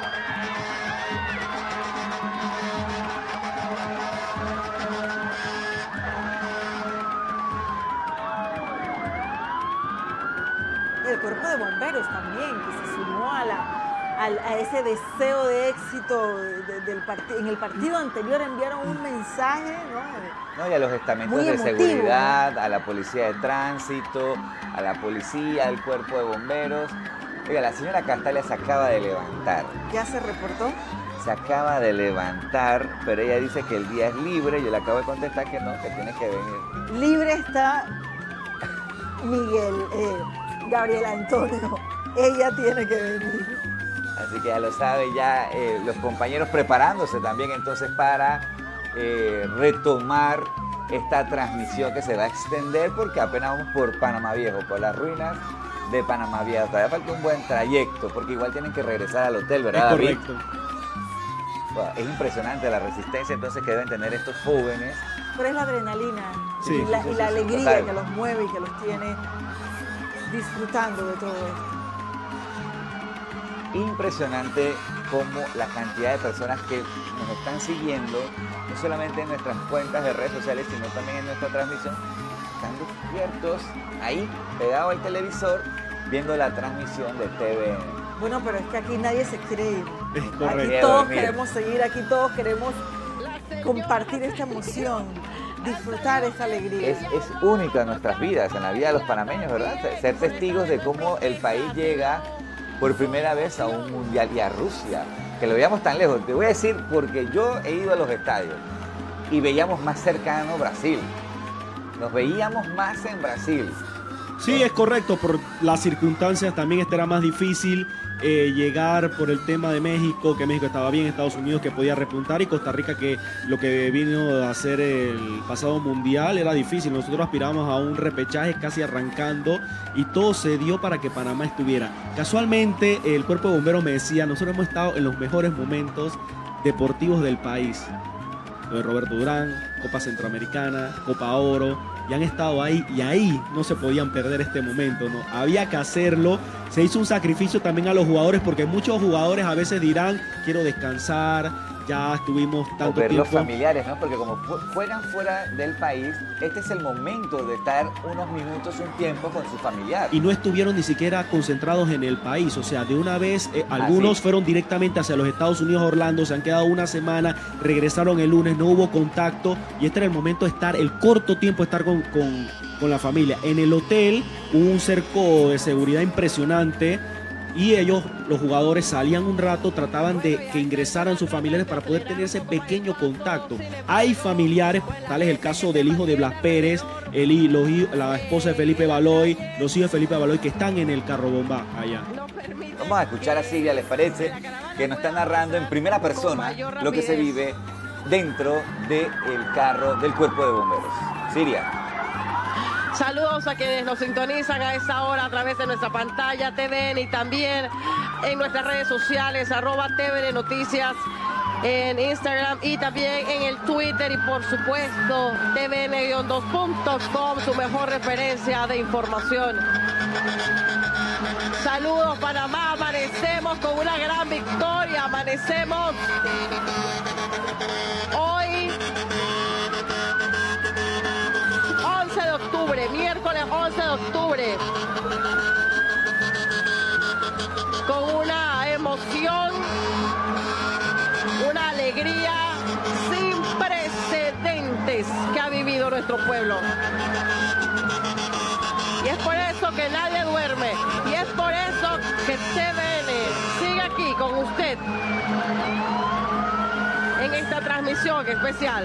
El cuerpo de bomberos también, que se sumó a ese deseo de éxito en el partido anterior, enviaron un mensaje, ¿no? Y a los estamentos de seguridad, a la policía de tránsito, a la policía, al cuerpo de bomberos. Oiga, la señora Castalia se acaba de levantar. ¿Ya se reportó? Se acaba de levantar, pero ella dice que el día es libre. Yo le acabo de contestar que no, que tiene que venir. Libre está Gabriel Antonio. Ella tiene que venir. Así que ya lo sabe, ya los compañeros preparándose también entonces para retomar esta transmisión que se va a extender, porque apenas vamos por Panamá Viejo, por las ruinas de Panamá Viejo. Todavía falta un buen trayecto, porque igual tienen que regresar al hotel, ¿verdad, David? Correcto. Bueno, es impresionante la resistencia entonces que deben tener estos jóvenes. Pero es la adrenalina y la alegría total, que los mueve y que los tiene disfrutando de todo esto. Impresionante como la cantidad de personas que nos están siguiendo, no solamente en nuestras cuentas de redes sociales, sino también en nuestra transmisión, están despiertos ahí, pegados al televisor, viendo la transmisión de TVN. Bueno, pero es que aquí nadie se quiere ir. Es correcto. Aquí todos queremos seguir, aquí todos queremos compartir esta emoción, disfrutar esta alegría. Es única en nuestras vidas, en la vida de los panameños, ¿verdad? Ser testigos de cómo el país llega por primera vez a un mundial y a Rusia, que lo veíamos tan lejos. Te voy a decir porque yo he ido a los estadios y veíamos más cercano Brasil. Nos veíamos más en Brasil. Sí, es correcto, por las circunstancias también era más difícil llegar por el tema de México, que México estaba bien, Estados Unidos que podía repuntar y Costa Rica que lo que vino a hacer el pasado mundial era difícil. Nosotros aspirábamos a un repechaje casi arrancando y todo se dio para que Panamá estuviera. Casualmente el cuerpo de bomberos me decía, nosotros hemos estado en los mejores momentos deportivos del país. Lo de Roberto Durán, Copa Centroamericana, Copa Oro, y han estado ahí, y ahí no se podían perder este momento, ¿no? Había que hacerlo. Se hizo un sacrificio también a los jugadores, porque muchos jugadores a veces dirán, quiero descansar, ya estuvimos tanto ver tiempo. Los familiares, ¿no? Porque como juegan fuera del país, este es el momento de estar unos minutos, un tiempo con su familiar. Y no estuvieron ni siquiera concentrados en el país, o sea, de una vez, algunos fueron directamente hacia los Estados Unidos, Orlando, se han quedado una semana, regresaron el lunes, no hubo contacto, y este era el momento de estar, el corto tiempo de estar con la familia. En el hotel hubo un cerco de seguridad impresionante, y ellos, los jugadores, salían un rato, trataban de que ingresaran sus familiares para poder tener ese pequeño contacto. Hay familiares, tal es el caso del hijo de Blas Pérez, la esposa de Felipe Baloy, los hijos de Felipe Baloy que están en el carro bomba allá. Vamos a escuchar a Siria, ¿les parece? Que nos está narrando en primera persona lo que se vive dentro del carro del cuerpo de bomberos. Siria. Saludos a quienes nos sintonizan a esta hora a través de nuestra pantalla TVN y también en nuestras redes sociales, @TVN Noticias en Instagram y también en el Twitter y por supuesto tvn-2.com, su mejor referencia de información. Saludos Panamá, amanecemos con una gran victoria, amanecemos hoy 11 de octubre, miércoles 11 de octubre, con una emoción, una alegría sin precedentes que ha vivido nuestro pueblo. Y es por eso que nadie duerme, y es por eso que TVN sigue aquí con usted en esta transmisión especial.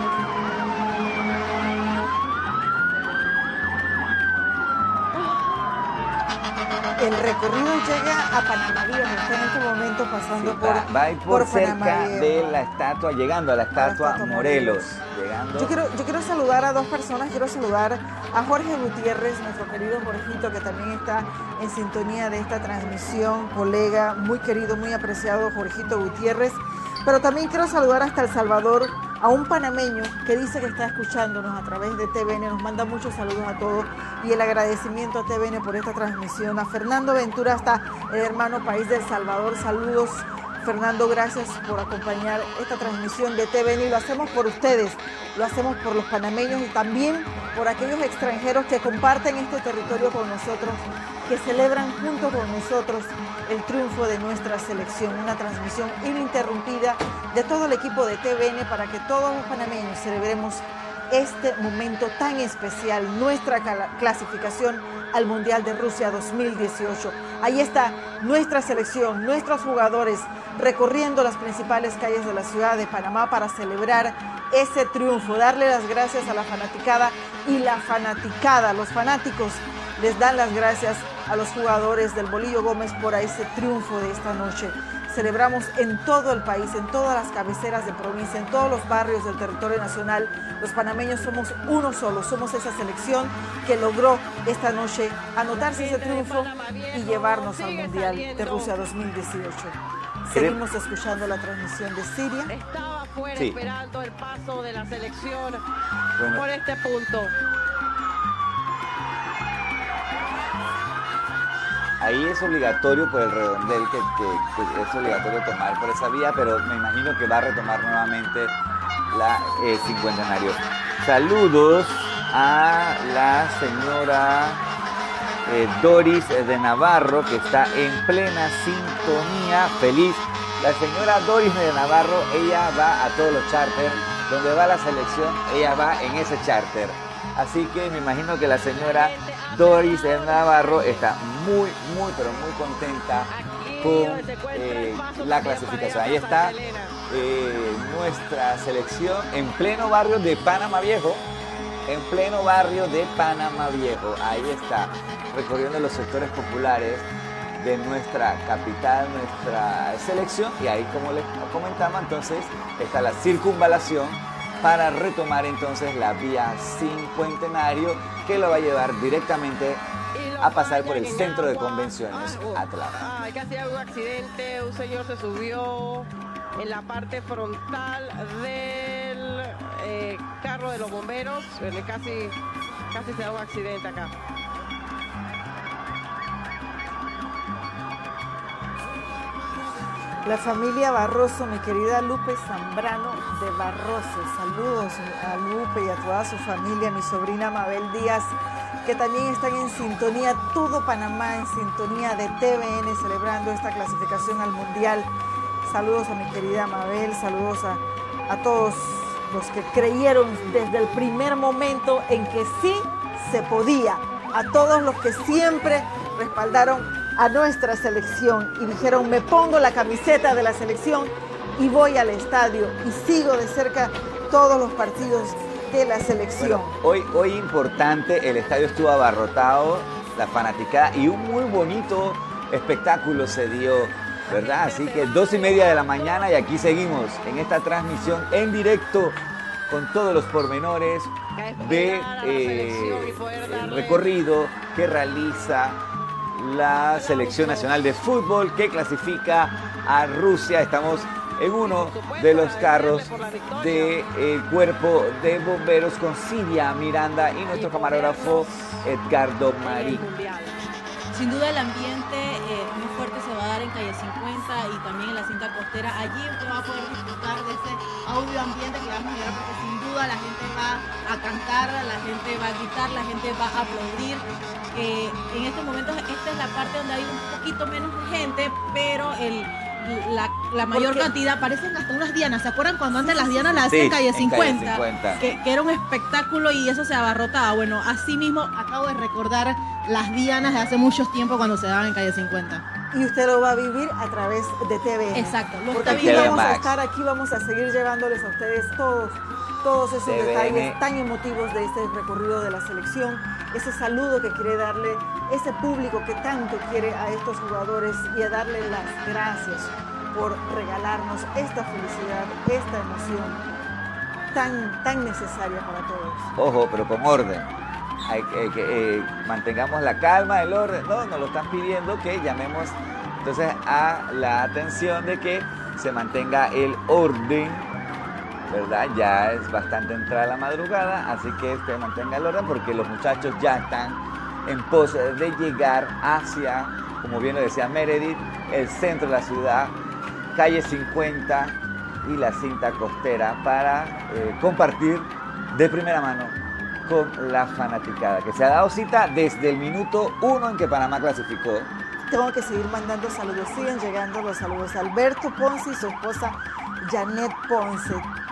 El recorrido llega a Panamá Viejo, está en este momento pasando Va a ir por cerca Panamá Viejo. de la estatua, llegando a la estatua Morelos. Yo quiero saludar a dos personas, quiero saludar a Jorge Gutiérrez, nuestro querido Jorgito, que también está en sintonía de esta transmisión, colega, muy querido, muy apreciado Jorgito Gutiérrez, pero también quiero saludar hasta El Salvador a un panameño que dice que está escuchándonos a través de TVN, nos manda muchos saludos a todos y el agradecimiento a TVN por esta transmisión. A Fernando Ventura hasta el hermano país de El Salvador, saludos Fernando, gracias por acompañar esta transmisión de TVN y lo hacemos por ustedes, lo hacemos por los panameños y también por aquellos extranjeros que comparten este territorio con nosotros, que celebran junto con nosotros el triunfo de nuestra selección. Una transmisión ininterrumpida de todo el equipo de TVN para que todos los panameños celebremos este momento tan especial, nuestra clasificación al Mundial de Rusia 2018. Ahí está nuestra selección, nuestros jugadores recorriendo las principales calles de la ciudad de Panamá para celebrar ese triunfo, darle las gracias a la fanaticada y la fanaticada, los fanáticos les dan las gracias a los jugadores del Bolillo Gómez por ese triunfo de esta noche. Celebramos en todo el país, en todas las cabeceras de provincia, en todos los barrios del territorio nacional. Los panameños somos uno solo, somos esa selección que logró esta noche anotarse ese triunfo y llevarnos al Mundial de Rusia 2018. Seguimos escuchando la transmisión de Siria. Estaba afuera esperando el paso de la selección por este punto. Ahí es obligatorio por el redondel que es obligatorio tomar por esa vía, pero me imagino que va a retomar nuevamente la cincuentenario. Saludos a la señora Doris de Navarro, que está en plena sintonía, feliz. La señora Doris de Navarro, ella va a todos los charters, donde va la selección, ella va en ese charter. Así que me imagino que la señora Doris de Navarro está muy, pero muy contenta con la clasificación. Ahí está nuestra selección en pleno barrio de Panamá Viejo. En pleno barrio de Panamá Viejo. Ahí está, recorriendo los sectores populares de nuestra capital, nuestra selección. Y ahí, como les comentaba, entonces está la circunvalación para retomar entonces la vía Cincuentenario, que lo va a llevar directamente a pasar por el centro de convenciones Atlanta. Casi hubo un accidente, un señor se subió en la parte frontal del carro de los bomberos, casi se da un accidente acá. La familia Barroso, mi querida Lupe Zambrano de Barroso. Saludos a Lupe y a toda su familia, mi sobrina Mabel Díaz, que también están en sintonía, todo Panamá en sintonía de TVN, celebrando esta clasificación al Mundial. Saludos a mi querida Mabel, saludos a todos los que creyeron desde el primer momento en que sí se podía, a todos los que siempre respaldaron a nuestra selección y dijeron, me pongo la camiseta de la selección y voy al estadio y sigo de cerca todos los partidos de la selección. Bueno, hoy importante, el estadio estuvo abarrotado, la fanaticada, y un muy bonito espectáculo se dio, ¿verdad? Así que 2:30 de la mañana y aquí seguimos en esta transmisión en directo con todos los pormenores de el recorrido que realiza la Selección Nacional de Fútbol que clasifica a Rusia. Estamos en uno de los carros del Cuerpo de Bomberos con Siria Miranda y nuestro camarógrafo Edgardo Marín. Sin duda el ambiente muy fuerte se va a dar en calle 50 y también en la cinta costera. Allí usted va a poder disfrutar de ese audio ambiente que vamos a llevar, porque sin duda la gente va a cantar, la gente va a gritar, la gente va a aplaudir. En estos momentos esta es la parte donde hay un poquito menos de gente, pero la mayor cantidad, parecen hasta unas dianas. ¿Se acuerdan cuando antes las dianas las hacían en calle 50? Que era un espectáculo y eso se abarrotaba. Bueno, así mismo acabo de recordar las dianas de hace muchos tiempos cuando se daban en calle 50. Y usted lo va a vivir a través de TVN. Exacto. Porque aquí vamos a estar, aquí vamos a seguir llevándoles a ustedes todos esos detalles tan emotivos de este recorrido de la selección, ese saludo que quiere darle ese público que tanto quiere a estos jugadores y a darle las gracias por regalarnos esta felicidad, esta emoción tan necesaria para todos. Ojo, pero con orden. Hay que mantengamos la calma, el orden. No, nos lo están pidiendo que llamemos entonces a la atención de que se mantenga el orden, ¿verdad? Ya es bastante entrada la madrugada, así que usted mantenga el orden porque los muchachos ya están en pos de llegar hacia, como bien lo decía Meredith, el centro de la ciudad, calle 50 y la cinta costera para compartir de primera mano con la fanaticada, que se ha dado cita desde el minuto 1 en que Panamá clasificó. Tengo que seguir mandando saludos, siguen llegando los saludos. Alberto Ponce y su esposa Janet Ponce.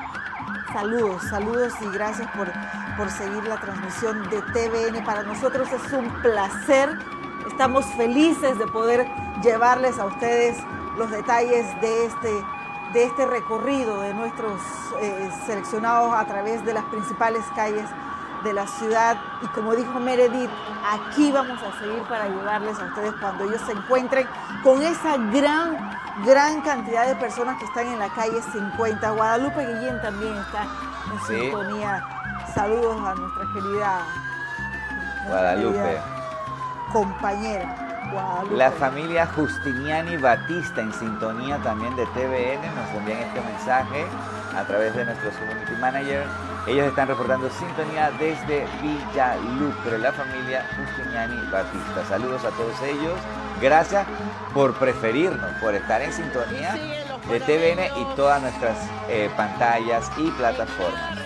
Saludos y gracias por seguir la transmisión de TVN. Para nosotros es un placer, estamos felices de poder llevarles a ustedes los detalles de este recorrido de nuestros seleccionados a través de las principales calles de la ciudad. Y como dijo Meredith, aquí vamos a seguir para ayudarles a ustedes cuando ellos se encuentren con esa gran cantidad de personas que están en la calle 50. Guadalupe Guillén también está en sintonía. Saludos a nuestra querida Guadalupe, compañera Guadalupe. La familia Justiniani Batista en sintonía también de TVN, nos envían este mensaje a través de nuestros community manager. Ellos están reportando sintonía desde Villalucre, la familia Justiniani Batista. Saludos a todos ellos. Gracias por preferirnos, por estar en sintonía de TVN y todas nuestras pantallas y plataformas.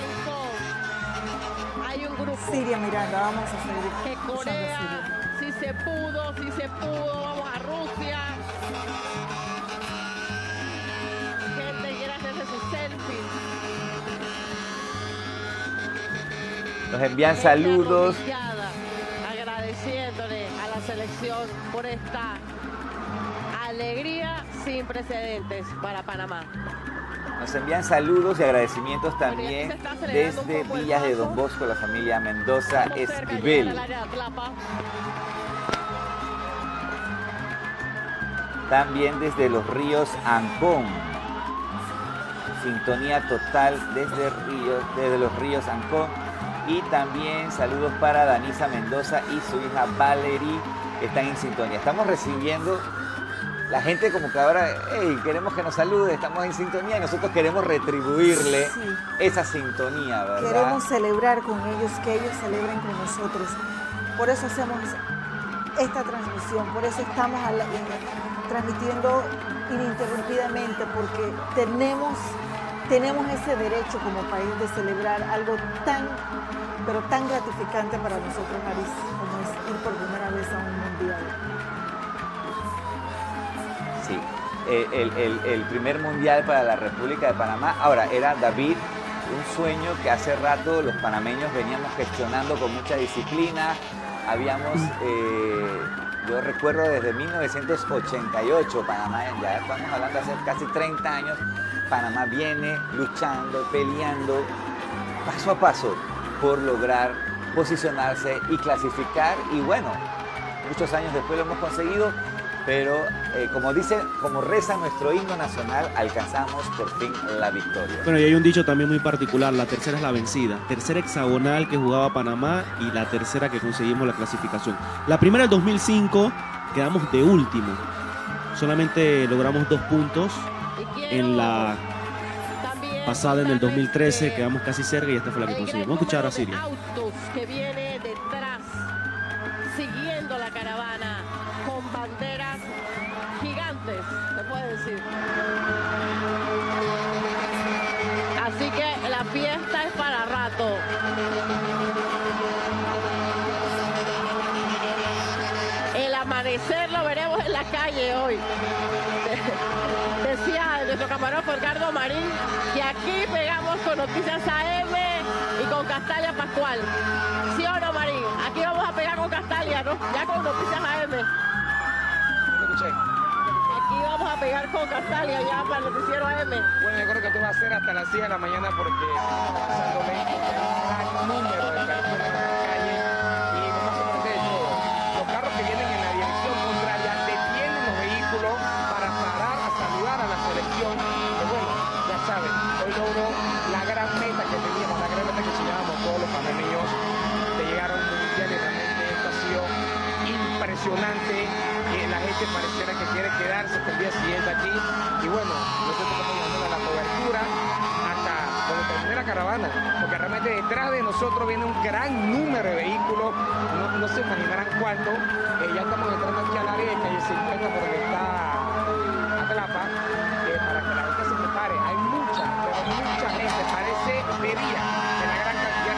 Hay un grupo. Siria Miranda, vamos a seguir. Que Corea, si se pudo, vamos a Rusia. Gente quiere hacerse sus selfies. Nos envían saludos. Agradeciéndole a la selección por esta alegría sin precedentes para Panamá. Nos envían saludos y agradecimientos también desde Villas de Don Bosco, la familia Mendoza Esquivel. También desde Los Ríos Ancón. Sintonía total desde Los Ríos Ancón. Y también saludos para Danisa Mendoza y su hija Valerie, que están en sintonía. Estamos recibiendo la gente como que ahora, hey, queremos que nos salude, estamos en sintonía y nosotros queremos retribuirle esa sintonía, ¿verdad? Queremos celebrar con ellos, que ellos celebren con nosotros. Por eso hacemos esta transmisión, por eso estamos transmitiendo ininterrumpidamente, porque tenemos ese derecho como país de celebrar algo pero tan gratificante para nosotros, Maris, como es ir por primera vez a un mundial. Sí, el primer mundial para la República de Panamá. Ahora, era, David, un sueño que hace rato los panameños veníamos gestionando con mucha disciplina. Habíamos yo recuerdo desde 1988, Panamá, ya estamos hablando de hace casi 30 años, Panamá viene luchando, peleando, paso a paso, por lograr posicionarse y clasificar, y bueno, muchos años después lo hemos conseguido, pero como reza nuestro himno nacional, alcanzamos por fin la victoria. Bueno, y hay un dicho también muy particular, la tercera es la vencida. Tercera hexagonal que jugaba Panamá y la tercera que conseguimos la clasificación. La primera el 2005 quedamos de último, solamente logramos 2 puntos. En la pasada, en el 2013, quedamos casi cerca y esta fue la que conseguimos. Vamos a escuchar a Siria. Autos que viene detrás, siguiendo la caravana, con banderas gigantes, se puede decir. Así que la fiesta es para rato. El amanecer lo veremos en la calle hoy. Decía nuestro camarógrafo Edgardo Marín que aquí pegamos con Noticias AM y con Castalia Pascual. ¿Sí o no, Marín? Aquí vamos a pegar con Castalia, ¿no? Ya con Noticias AM. Aquí vamos a pegar con Castalia ya para el noticiero AM. Bueno, yo creo que esto va a ser hasta las 10 de la mañana porque pasando lento, hay un gran número de personas en la calle y vamos a sorprender de todo. Los carros que vienen en la dirección contraria detienen los vehículos para parar a saludar a la selección. Que bueno, ya saben, hoy logró la gran meta que teníamos, la gran meta que soñábamos todos los panameños de llegar a un mundial, y realmente esto ha sido impresionante. La gente pareciera que quiere quedarse hasta el día siguiente aquí, y bueno, nosotros estamos llegando a la cobertura hasta cuando termine la caravana, porque realmente detrás de nosotros viene un gran número de vehículos, no se imaginarán cuánto. Ya estamos entrando aquí al área de calle 50 por donde está Atlapa, para que la gente se prepare. Hay mucha, pero mucha gente, parece de día, de la gran cantidad.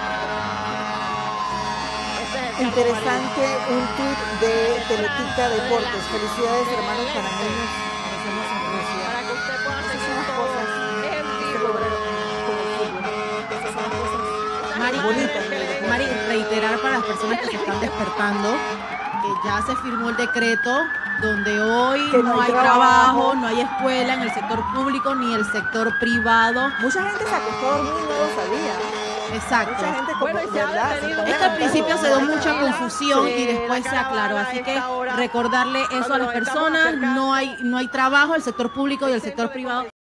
Interesante, un tour de Teletica Deportes. Felicidades, hermanos panameños. Nos vemos en Rusia. Para que usted pueda seguir Muchísimas todo cosas en que se vivo. logran con el fútbol. Esas son cosas Mari, bonitas del deporte. Mari, reiterar para las personas que se están despertando que ya se firmó el decreto donde hoy Que no hay trabajo, no hay escuela en el sector público ni el sector privado. Mucha gente se acostó a dormir y no lo sabía. Exacto. Mucha gente como Bueno, y se ha ¿verdad? detenido- Esto al principio se dio mucha confusión Sí, y después la se aclaró, caravana así a que esta hora, recordarle eso a cuando las nos estamos personas, acercando. no hay trabajo, el sector público y el sector privado